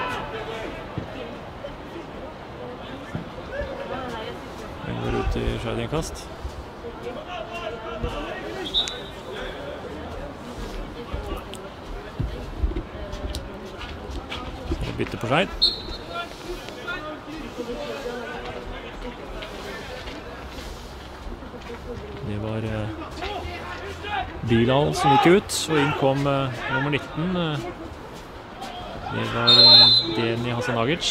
Den går ut i Skeid-innkast. Bytte på Skeid. Det var Bilal som gikk ut, og inn kom nummer 19. Det var Deni Hasanagic.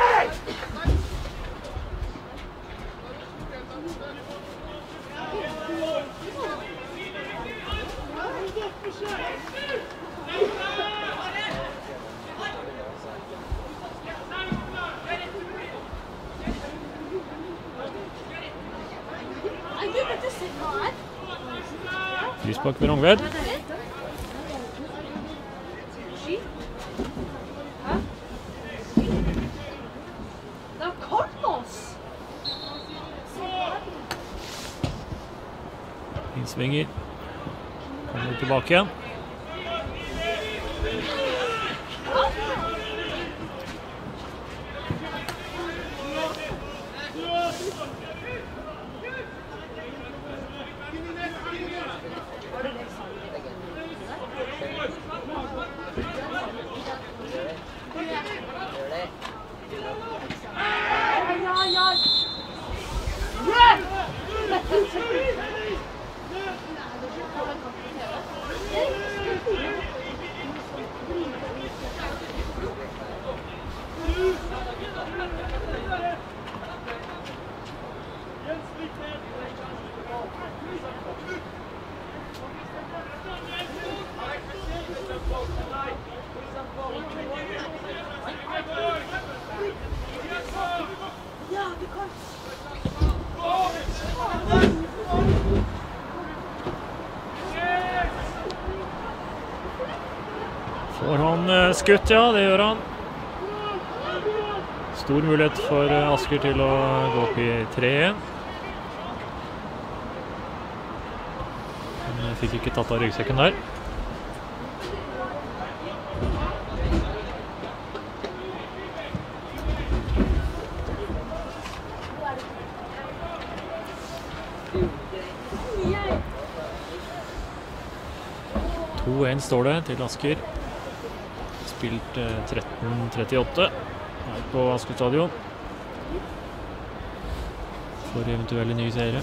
Frispark ved Rongved. Innsvinger. Kommer tilbake igjen. Får han skutt, ja, det gjør han. Stor mulighet for Asker til å gå opp i 3-1. Han fikk ikke tatt av ryggsekken der. Står det til Asker. Spilt 13:38 her på Asker stadion. For eventuelle nye seire.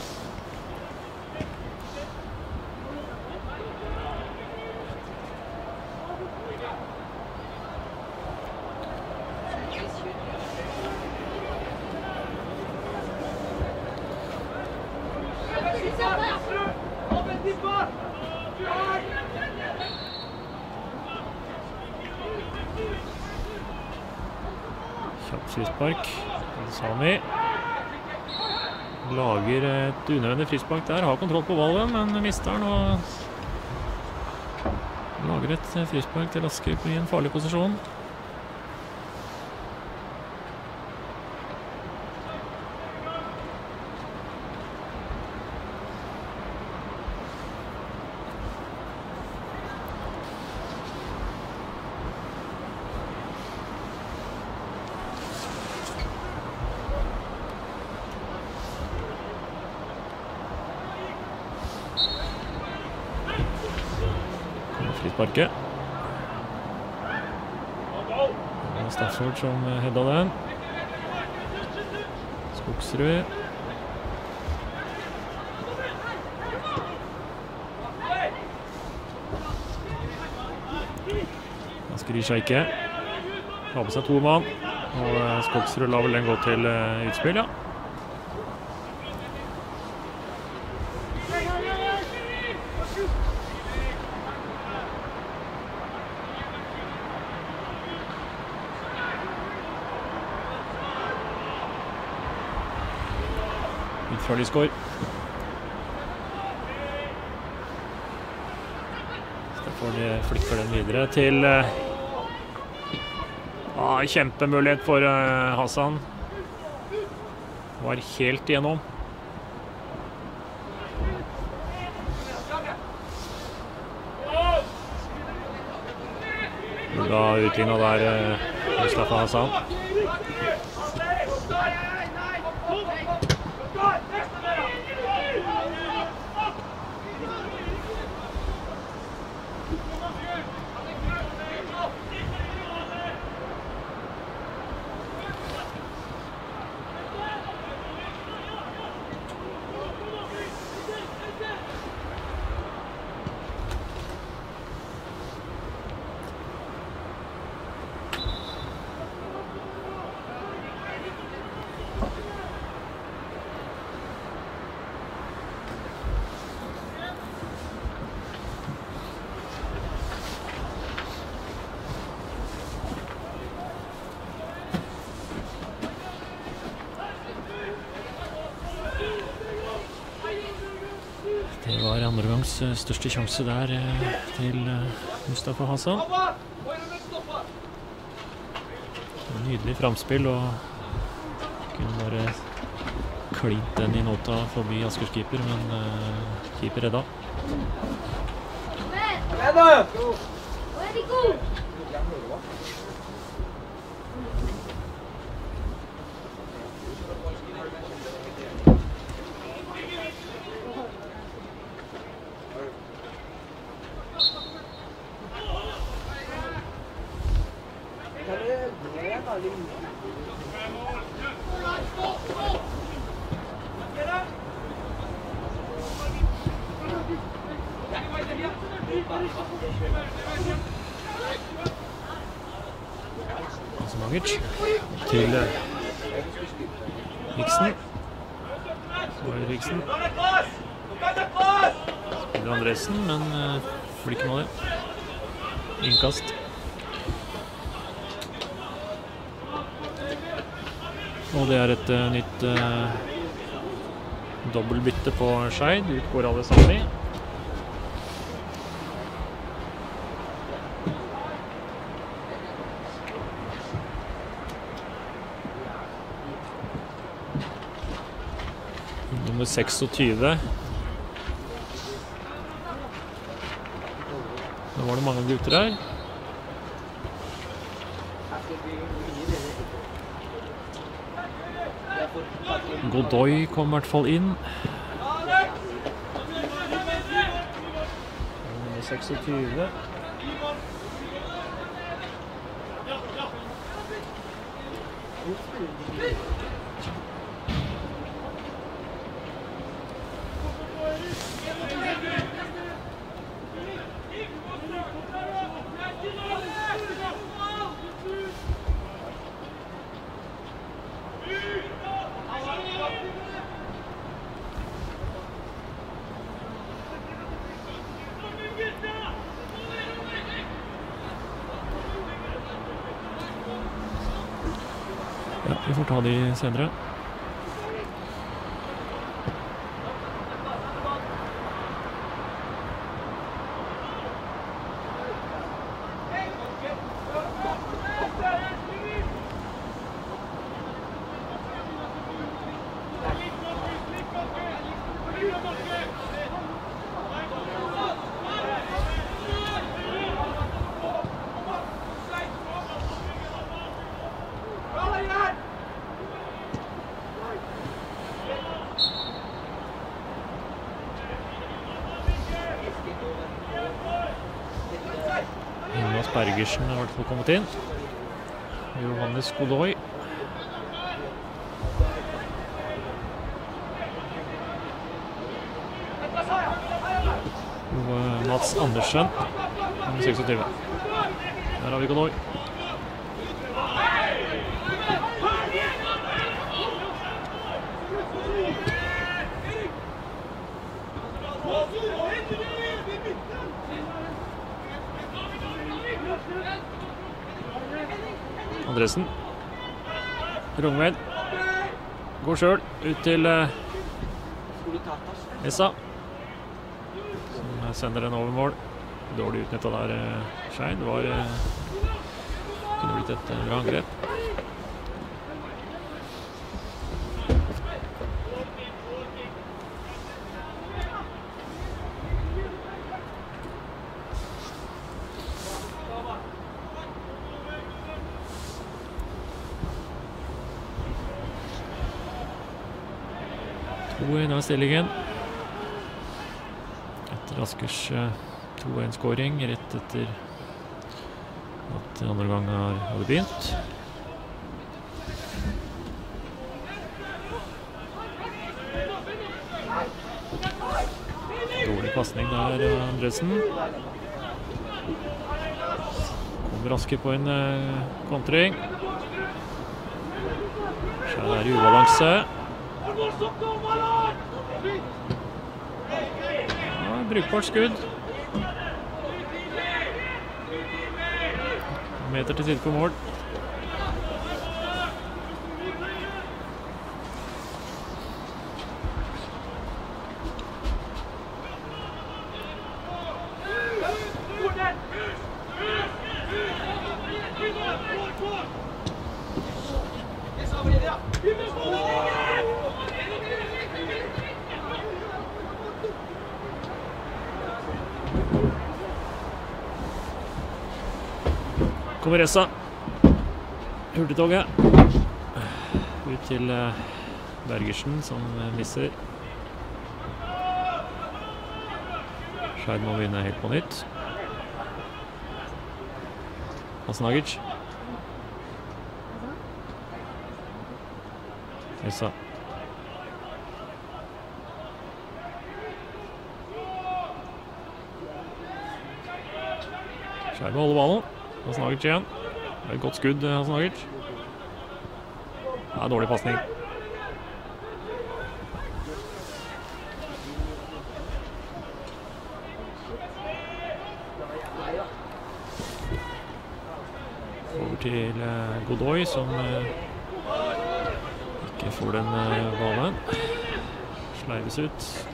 Frispark. Sami lager et unødvendig frispark der, har kontroll på ballen, men mister den og lager et frispark til Asker i en farlig posisjon. Frisparket. Stafford som hedda den. Skogsrud. Asker Ishaike har på seg 2 mann, og Skogsrud lar vel den gå til utspill, ja. Utførlig skår. Stafford flytter den videre til kjempemulighet for Hassan. Var helt igjennom. Da utlignet der Mustafa Hassan. Det var andre gangs største sjanse der til Mustafa Hassan. Nydelig framspill, og kunne bare klint den i nota forbi Askers keeper, men keeper redda. Magic til Riksen. Riksen. Spiller Andresen, men får ikke noe av det. Innkast. Og det er et nytt dobbeltbytte på Skeid. Utgår alle sammen i. Nummer 26. Nå var det mange gutter her. Godoy kom i hvert fall inn. Nummer 26. Ja, vi får ta de senere. Jonas Bergersen har i hvert fall kommet inn. Johannes Godoy. Og Mats Andersen, nummer 26. Der har vi Godoy. Andresen. Rungved. Går selv ut til Essa. Som sender den over mål. Dårlig utnyttet der, Skeid. Det var kunne blitt et bra angrep. Av stillingen. Etter Askers 2-1-skåring rett etter at andre gang hadde begynt. Dårlig passning der, Andresen. Kommer Asker på en kontring. Skeid i ubalanse. Ja, brukbart skudd. Meter til side for mål. Kommer Essa. Hurtigtoget. Ut til Bergersen, som misser. Skeid må vinne helt på nytt. Hasnagic. Essa. Skeid må holde ballen. Hasnagic igjen. Det er et godt skudd, Hasnagic. Det er dårlig passning. Over til Godoy, som ikke får den ballen. Sleives ut.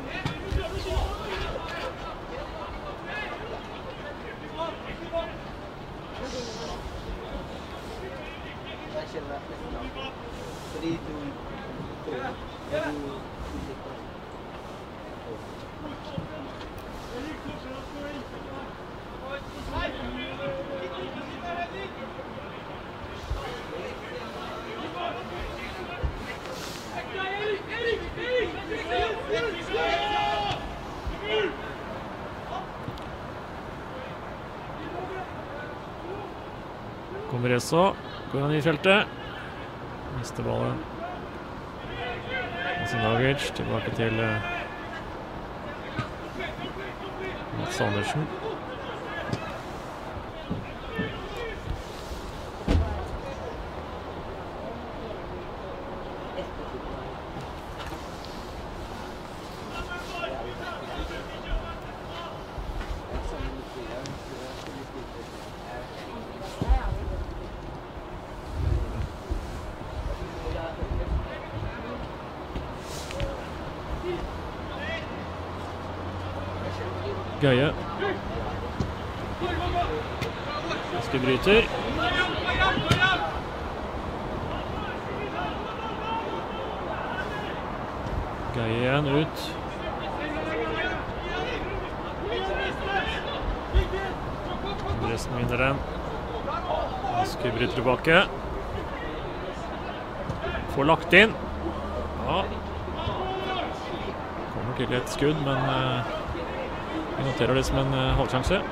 Kommer Essa, går han i feltet. Mister ballen. Hasnagic tilbake til Mats Andersen. Gøye. Asker bryter. Gøye igjen ut. Resten vinner den. Asker bryter tilbake. Får lagt inn. Ja. Kommer til et skudd, men vi noterer det som en halvsjanse.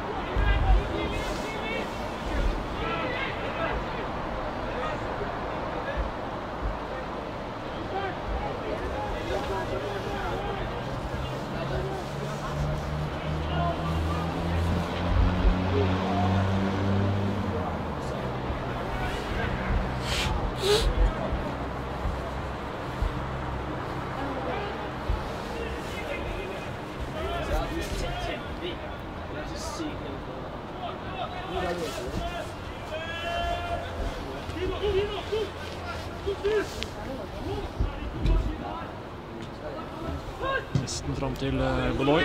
Nesten fram til Godoy.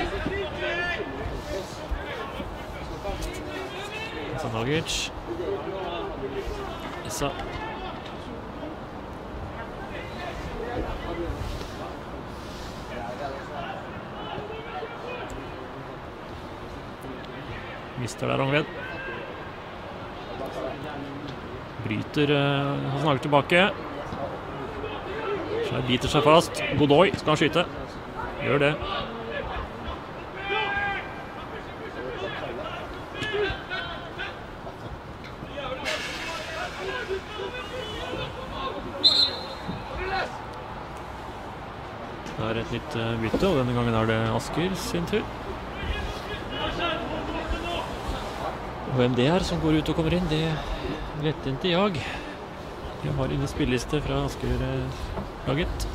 Sanagic. Issa. Mister der Rongved. Bryter Hassan Hager tilbake. Skjær biter seg fast. Godoy skal han skyte. Gjør det. Det er et nytt bytte, og denne gangen er det Asker sin tur. Og hvem det er som går ut og kommer inn, det vet ikke jeg. Jeg har inne spilleliste fra Asker-laget.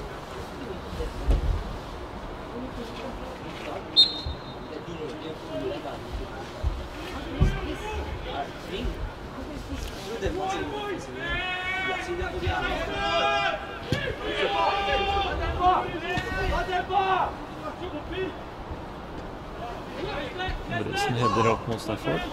Brøsen header opp mot Stafford.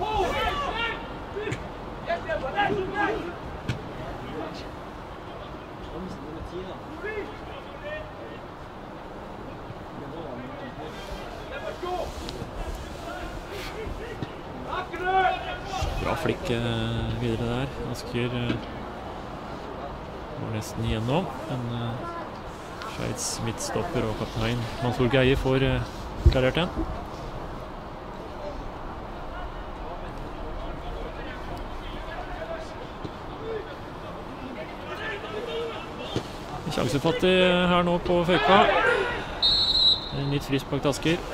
Bra flikk videre der. Asker var nesten igjennom, men Skeids midtstopper og kaptein Mansour Geie får klarert den. Sjansefattig her nå på Føyka. Nytt frispark til Asker.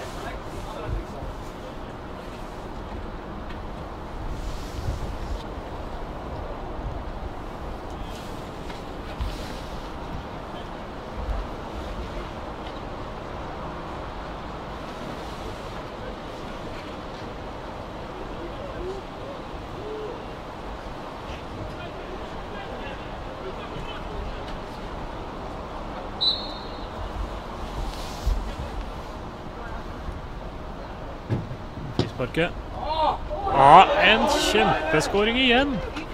Frisparket. En kjempeskåring igjen.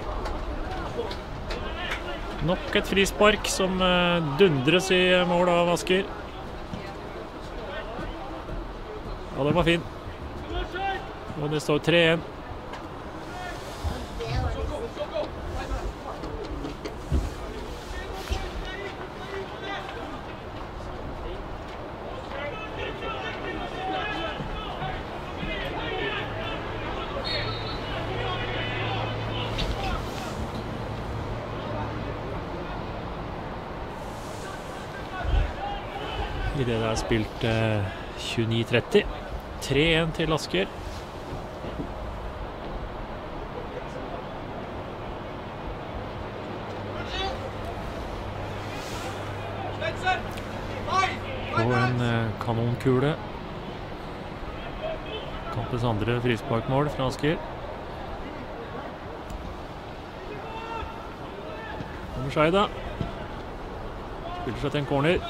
Nok et frispark som dundres i mål av Asker. Ja, det var fin. Og det står 3-1. I det er spilt 29-30. 3-1 til Asker. Og en kanonkule. Kampens andre frisparkmål fra Asker. Kommer Skeida. Spiller seg til en corner.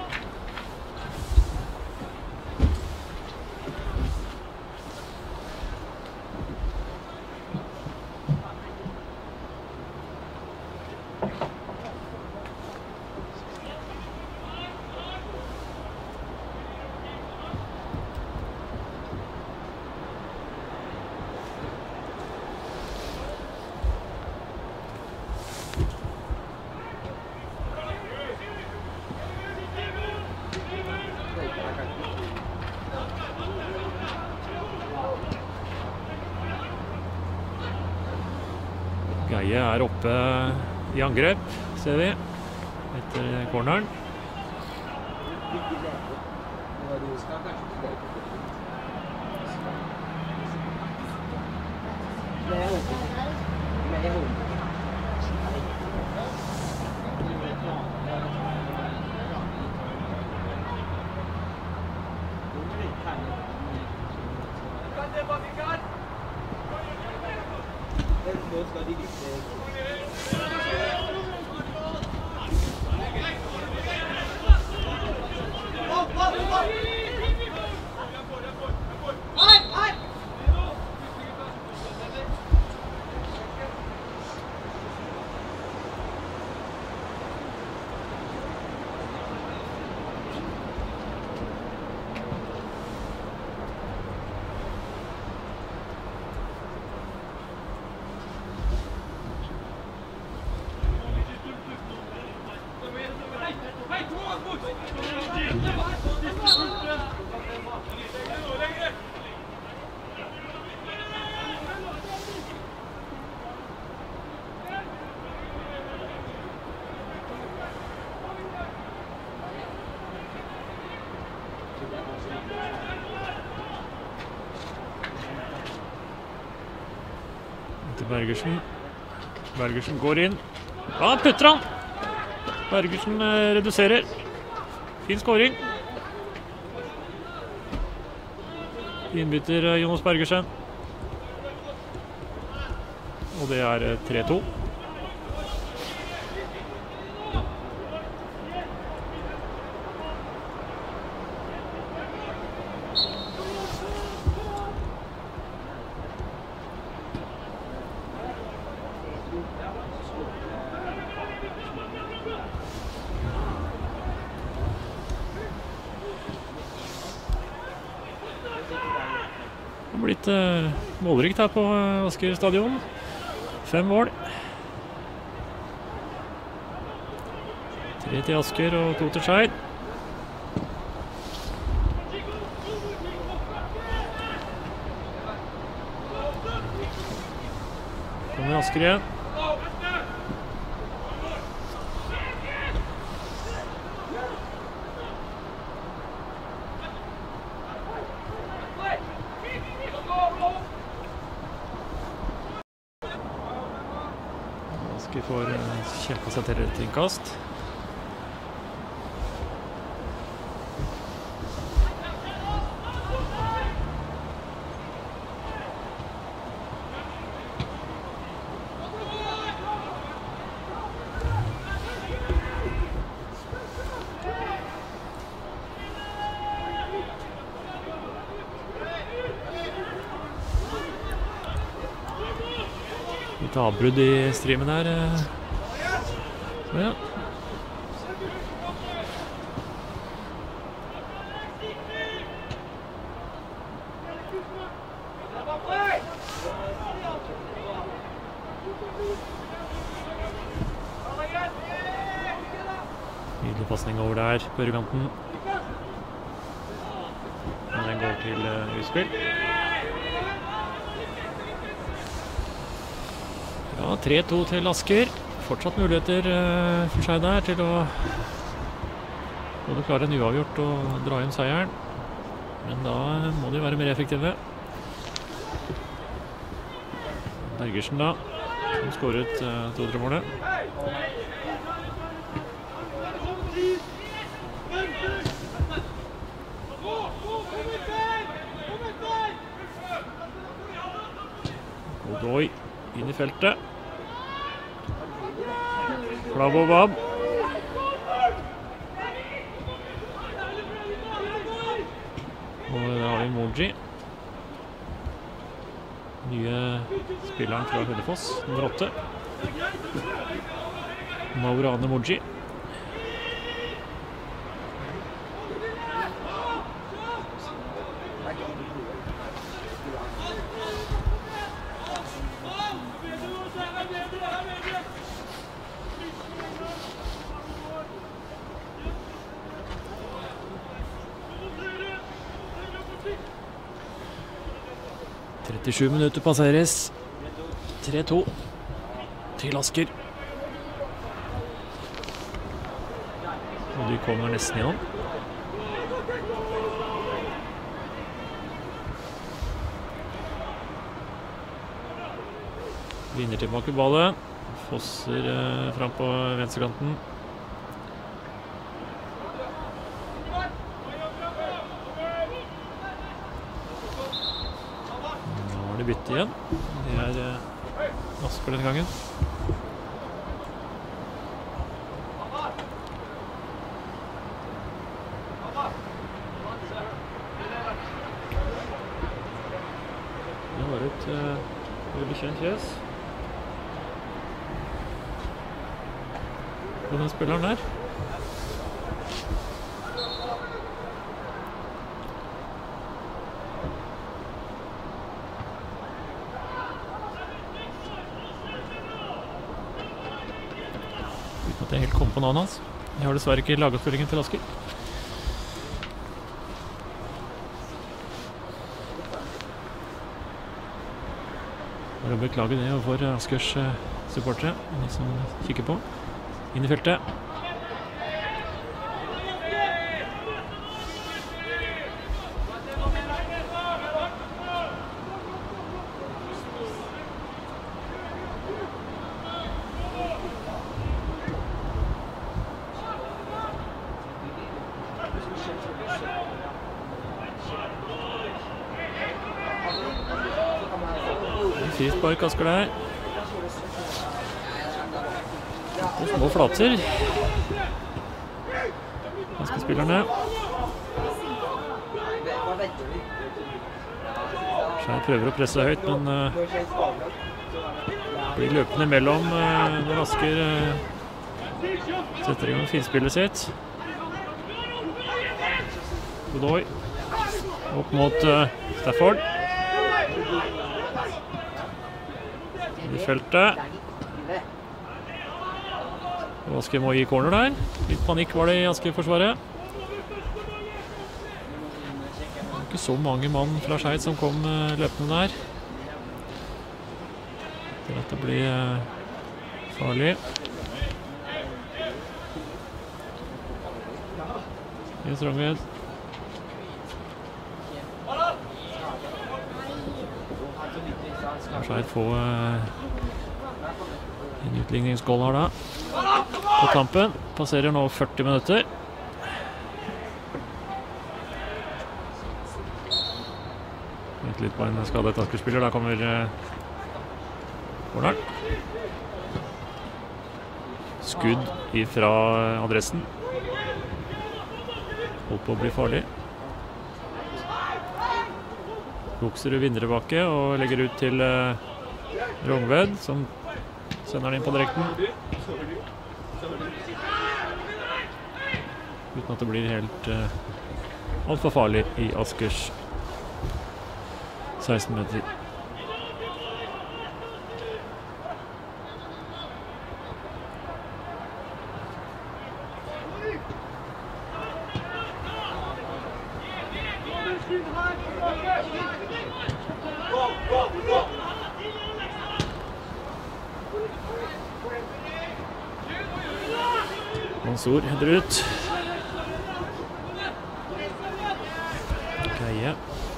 Geie er oppe i angrep, ser vi, etter corneren. nå skal de vise. Til Bergersen. Bergersen går inn. Ja, putter han! Bergersen reduserer. Fin skåring. Innbytter Jonas Bergersen. Og det er 3-2. Det har blitt målrikt her på Asker stadion. 5 mål. 3 til Asker og 2 til Skeid. Kommer Asker igjen. Asker får kjempe seg til et innkast. Litt avbrudd i streamen her. Ja. Nydelig passning over der på høyrekanten. Men den går til utspill. Ja, 3-2 til Asker. Fortsatt muligheter for seg der til å både klare en uavgjort og dra hjem seieren. Men da må de være mer effektive. Bergersen da, som skåret 2-3-målet. Godoy inn i feltet. Flavobab. Og da har vi Moji. Nye spilleren fra Hønefoss, nummer 8. Maurane Moji. – 37 minutter passeres. 3-2 til Asker. Og de kommer nesten gjennom. Vinner tilbake ballet. Fosser fram på venstrekanten. Bytte igjen. Det er Asker denne gangen. Det var et veldig kjent fjes på den spilleren der. Uten at jeg helt kom på navnet hans. Jeg har dessverre ikke lagoppstillingen til Asker. Jeg beklager det overfor Askers supportere, de som kikker på. Inn i feltet. Frispark Asker der. Og små flater. Asker-spillerne. Skjær prøver å presse høyt, men blir løpende mellom når Asker setter i gang finspillet sitt. Godoy opp mot Stafford. I feltet. Og Asker må gi corner der. Litt panikk var det i Asker-forsvaret. Det var ikke så mange mann fra Skeid som kom løpende der. Dette blir farlig. Jens Rangved. Skal Skeid få en utligningsgoal her da. På tampen. Passerer nå 40 minutter. Vent litt på en skadet Asker-spiller. Da kommer corneren. Skudd ifra adressen. Holdt på å bli farlig. Rokserud vinner tilbake og legger ut til Rongved, som sender den inn på direkten. Uten at det blir helt alt for farlig i Askers 16 meter. Mansour header ut. Geie.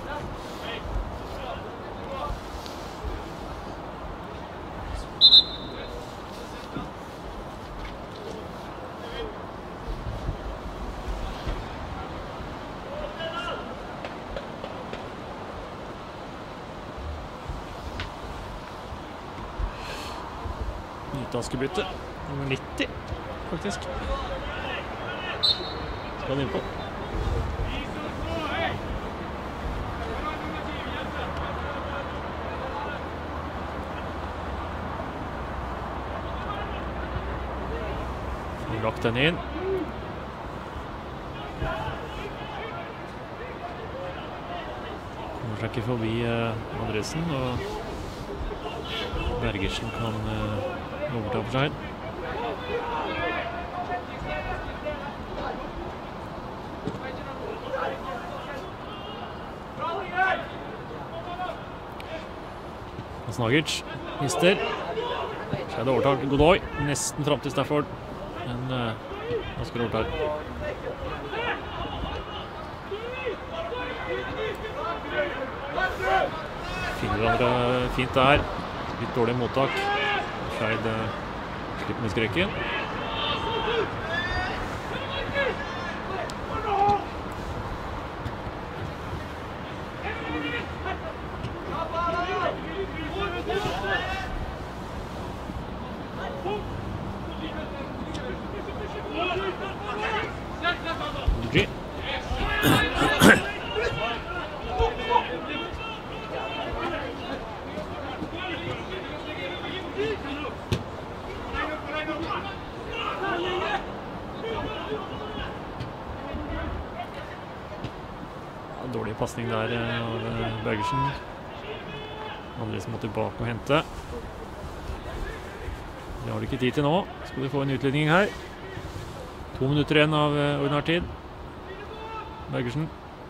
Nytt Askebytte. Nummer 90, faktisk. Skal han inn på. Lagt den inn. Kommer seg ikke forbi adressen, og Bergersen kan overta for seg. Snagic mister. Skeid overtar Godoy. Nesten frem til Stafford. Men Asker overtar. Finner hverandre fint der. Litt dårlig mottak. Skeid slipper med skreken. Dårlig passning der av Bergersen. Andre som må tilbake og hente. Det har de ikke tid til nå. Skal de få en utligning her. 2 minutter igjen av ordinær tid. Bergersen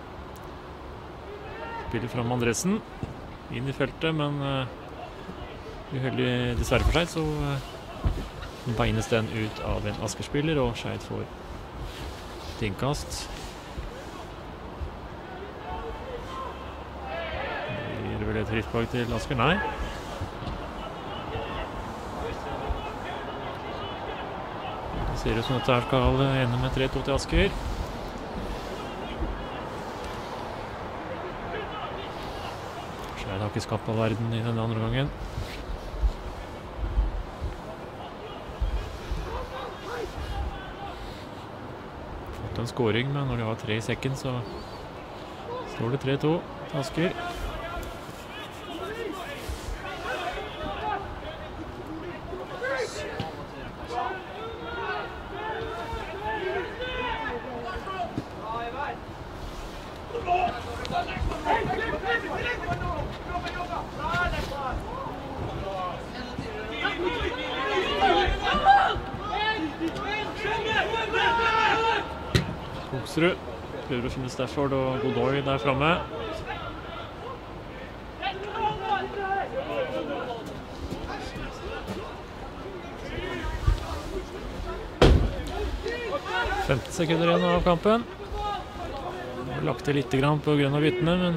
spiller fram Andresen inn i feltet, men uheldig dessverre for seg, så beines den ut av en Asker-spiller, og Skeid får et innkast. Blir det vel et frispark til Asker? Nei. Det ser ut som at det her skal ende med 3-2 til Asker. Skeid har ikke skapt all verden i denne andre gangen. Fått en scoring, men når de har 3 i sekken, så står det 3-2 til Asker. Skogsrud prøver å finne Stafford og Godoy der fremme. «15 sekunder igjen av kampen. Lagt til litt grann på grunn av byttene, men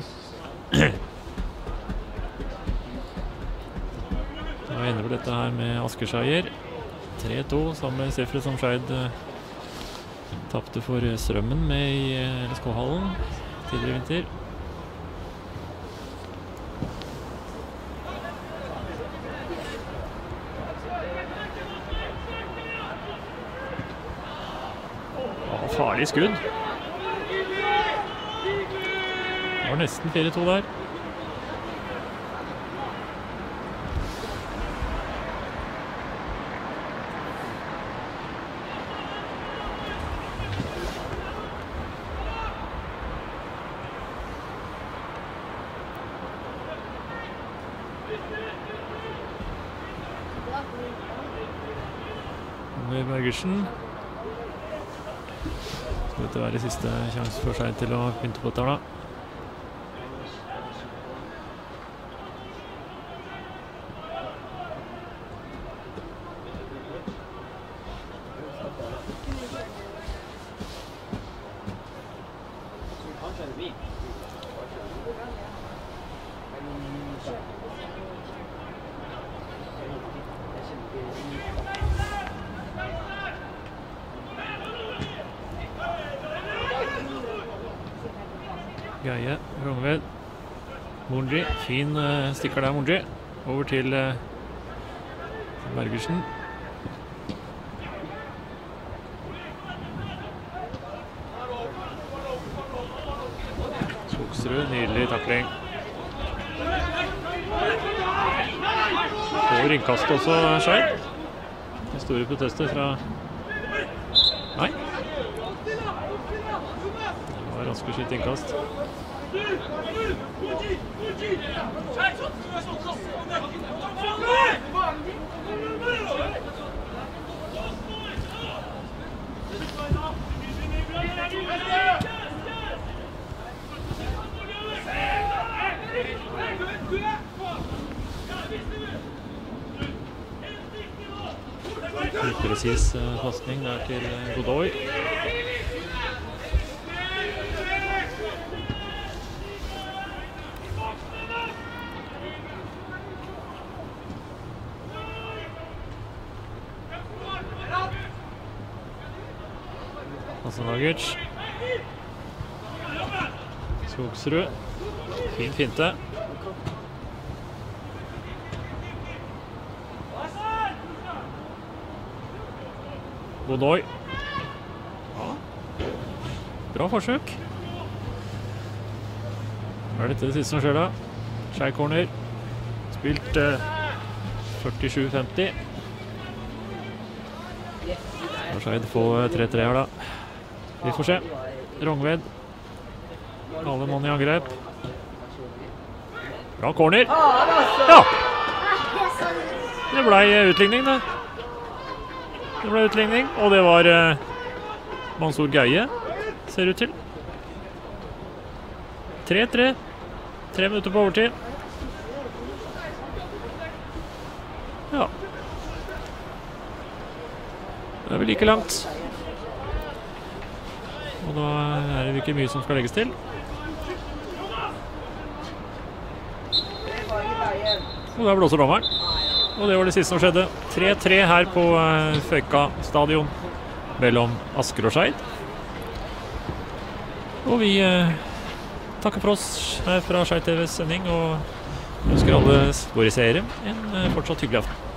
da ender vel dette her med Asker-seier. 3-2, samme sifre som Skeid tapte for Strømmen med i LSK-hallen tidligere i vinter. Farlig skudd. Det var nesten 4-2 der. Bergersen. Skal dette være siste sjanse for seg til å pynte på dette da. Geie, Rongved, Monji, fin stikker der Monji, over til Bergersen. Skogsrud, nydelig takling. Får innkast også Skeid. Store protester fra... Nei. Det var Asker sitt innkast. Presis pasning der til Godoy. Hasanagic. Skogsrud. Fin finte. Godoy. Ja. Bra forsøk. Er dette det siste som skjer da? Skeid corner. Spilt 47-50. Da Skeid få 3-3 her da. Vi får se. Rongved. Alle mann i angrep. Bra corner. Ja! Det ble utligning, det. Det ble utligning, og det var Mansour Geie, ser ut til. 3-3. 3 minutter på overtid. Ja. Det er vel like langt. Og da er det ikke mye som skal legges til. Og der blåser dommeren. Og det var det siste som skjedde. 3-3 her på Føyka stadion mellom Asker og Skeid. Og vi takker for oss her fra Skeid TVs sending og ønsker alle våre seere en fortsatt hyggelig aften.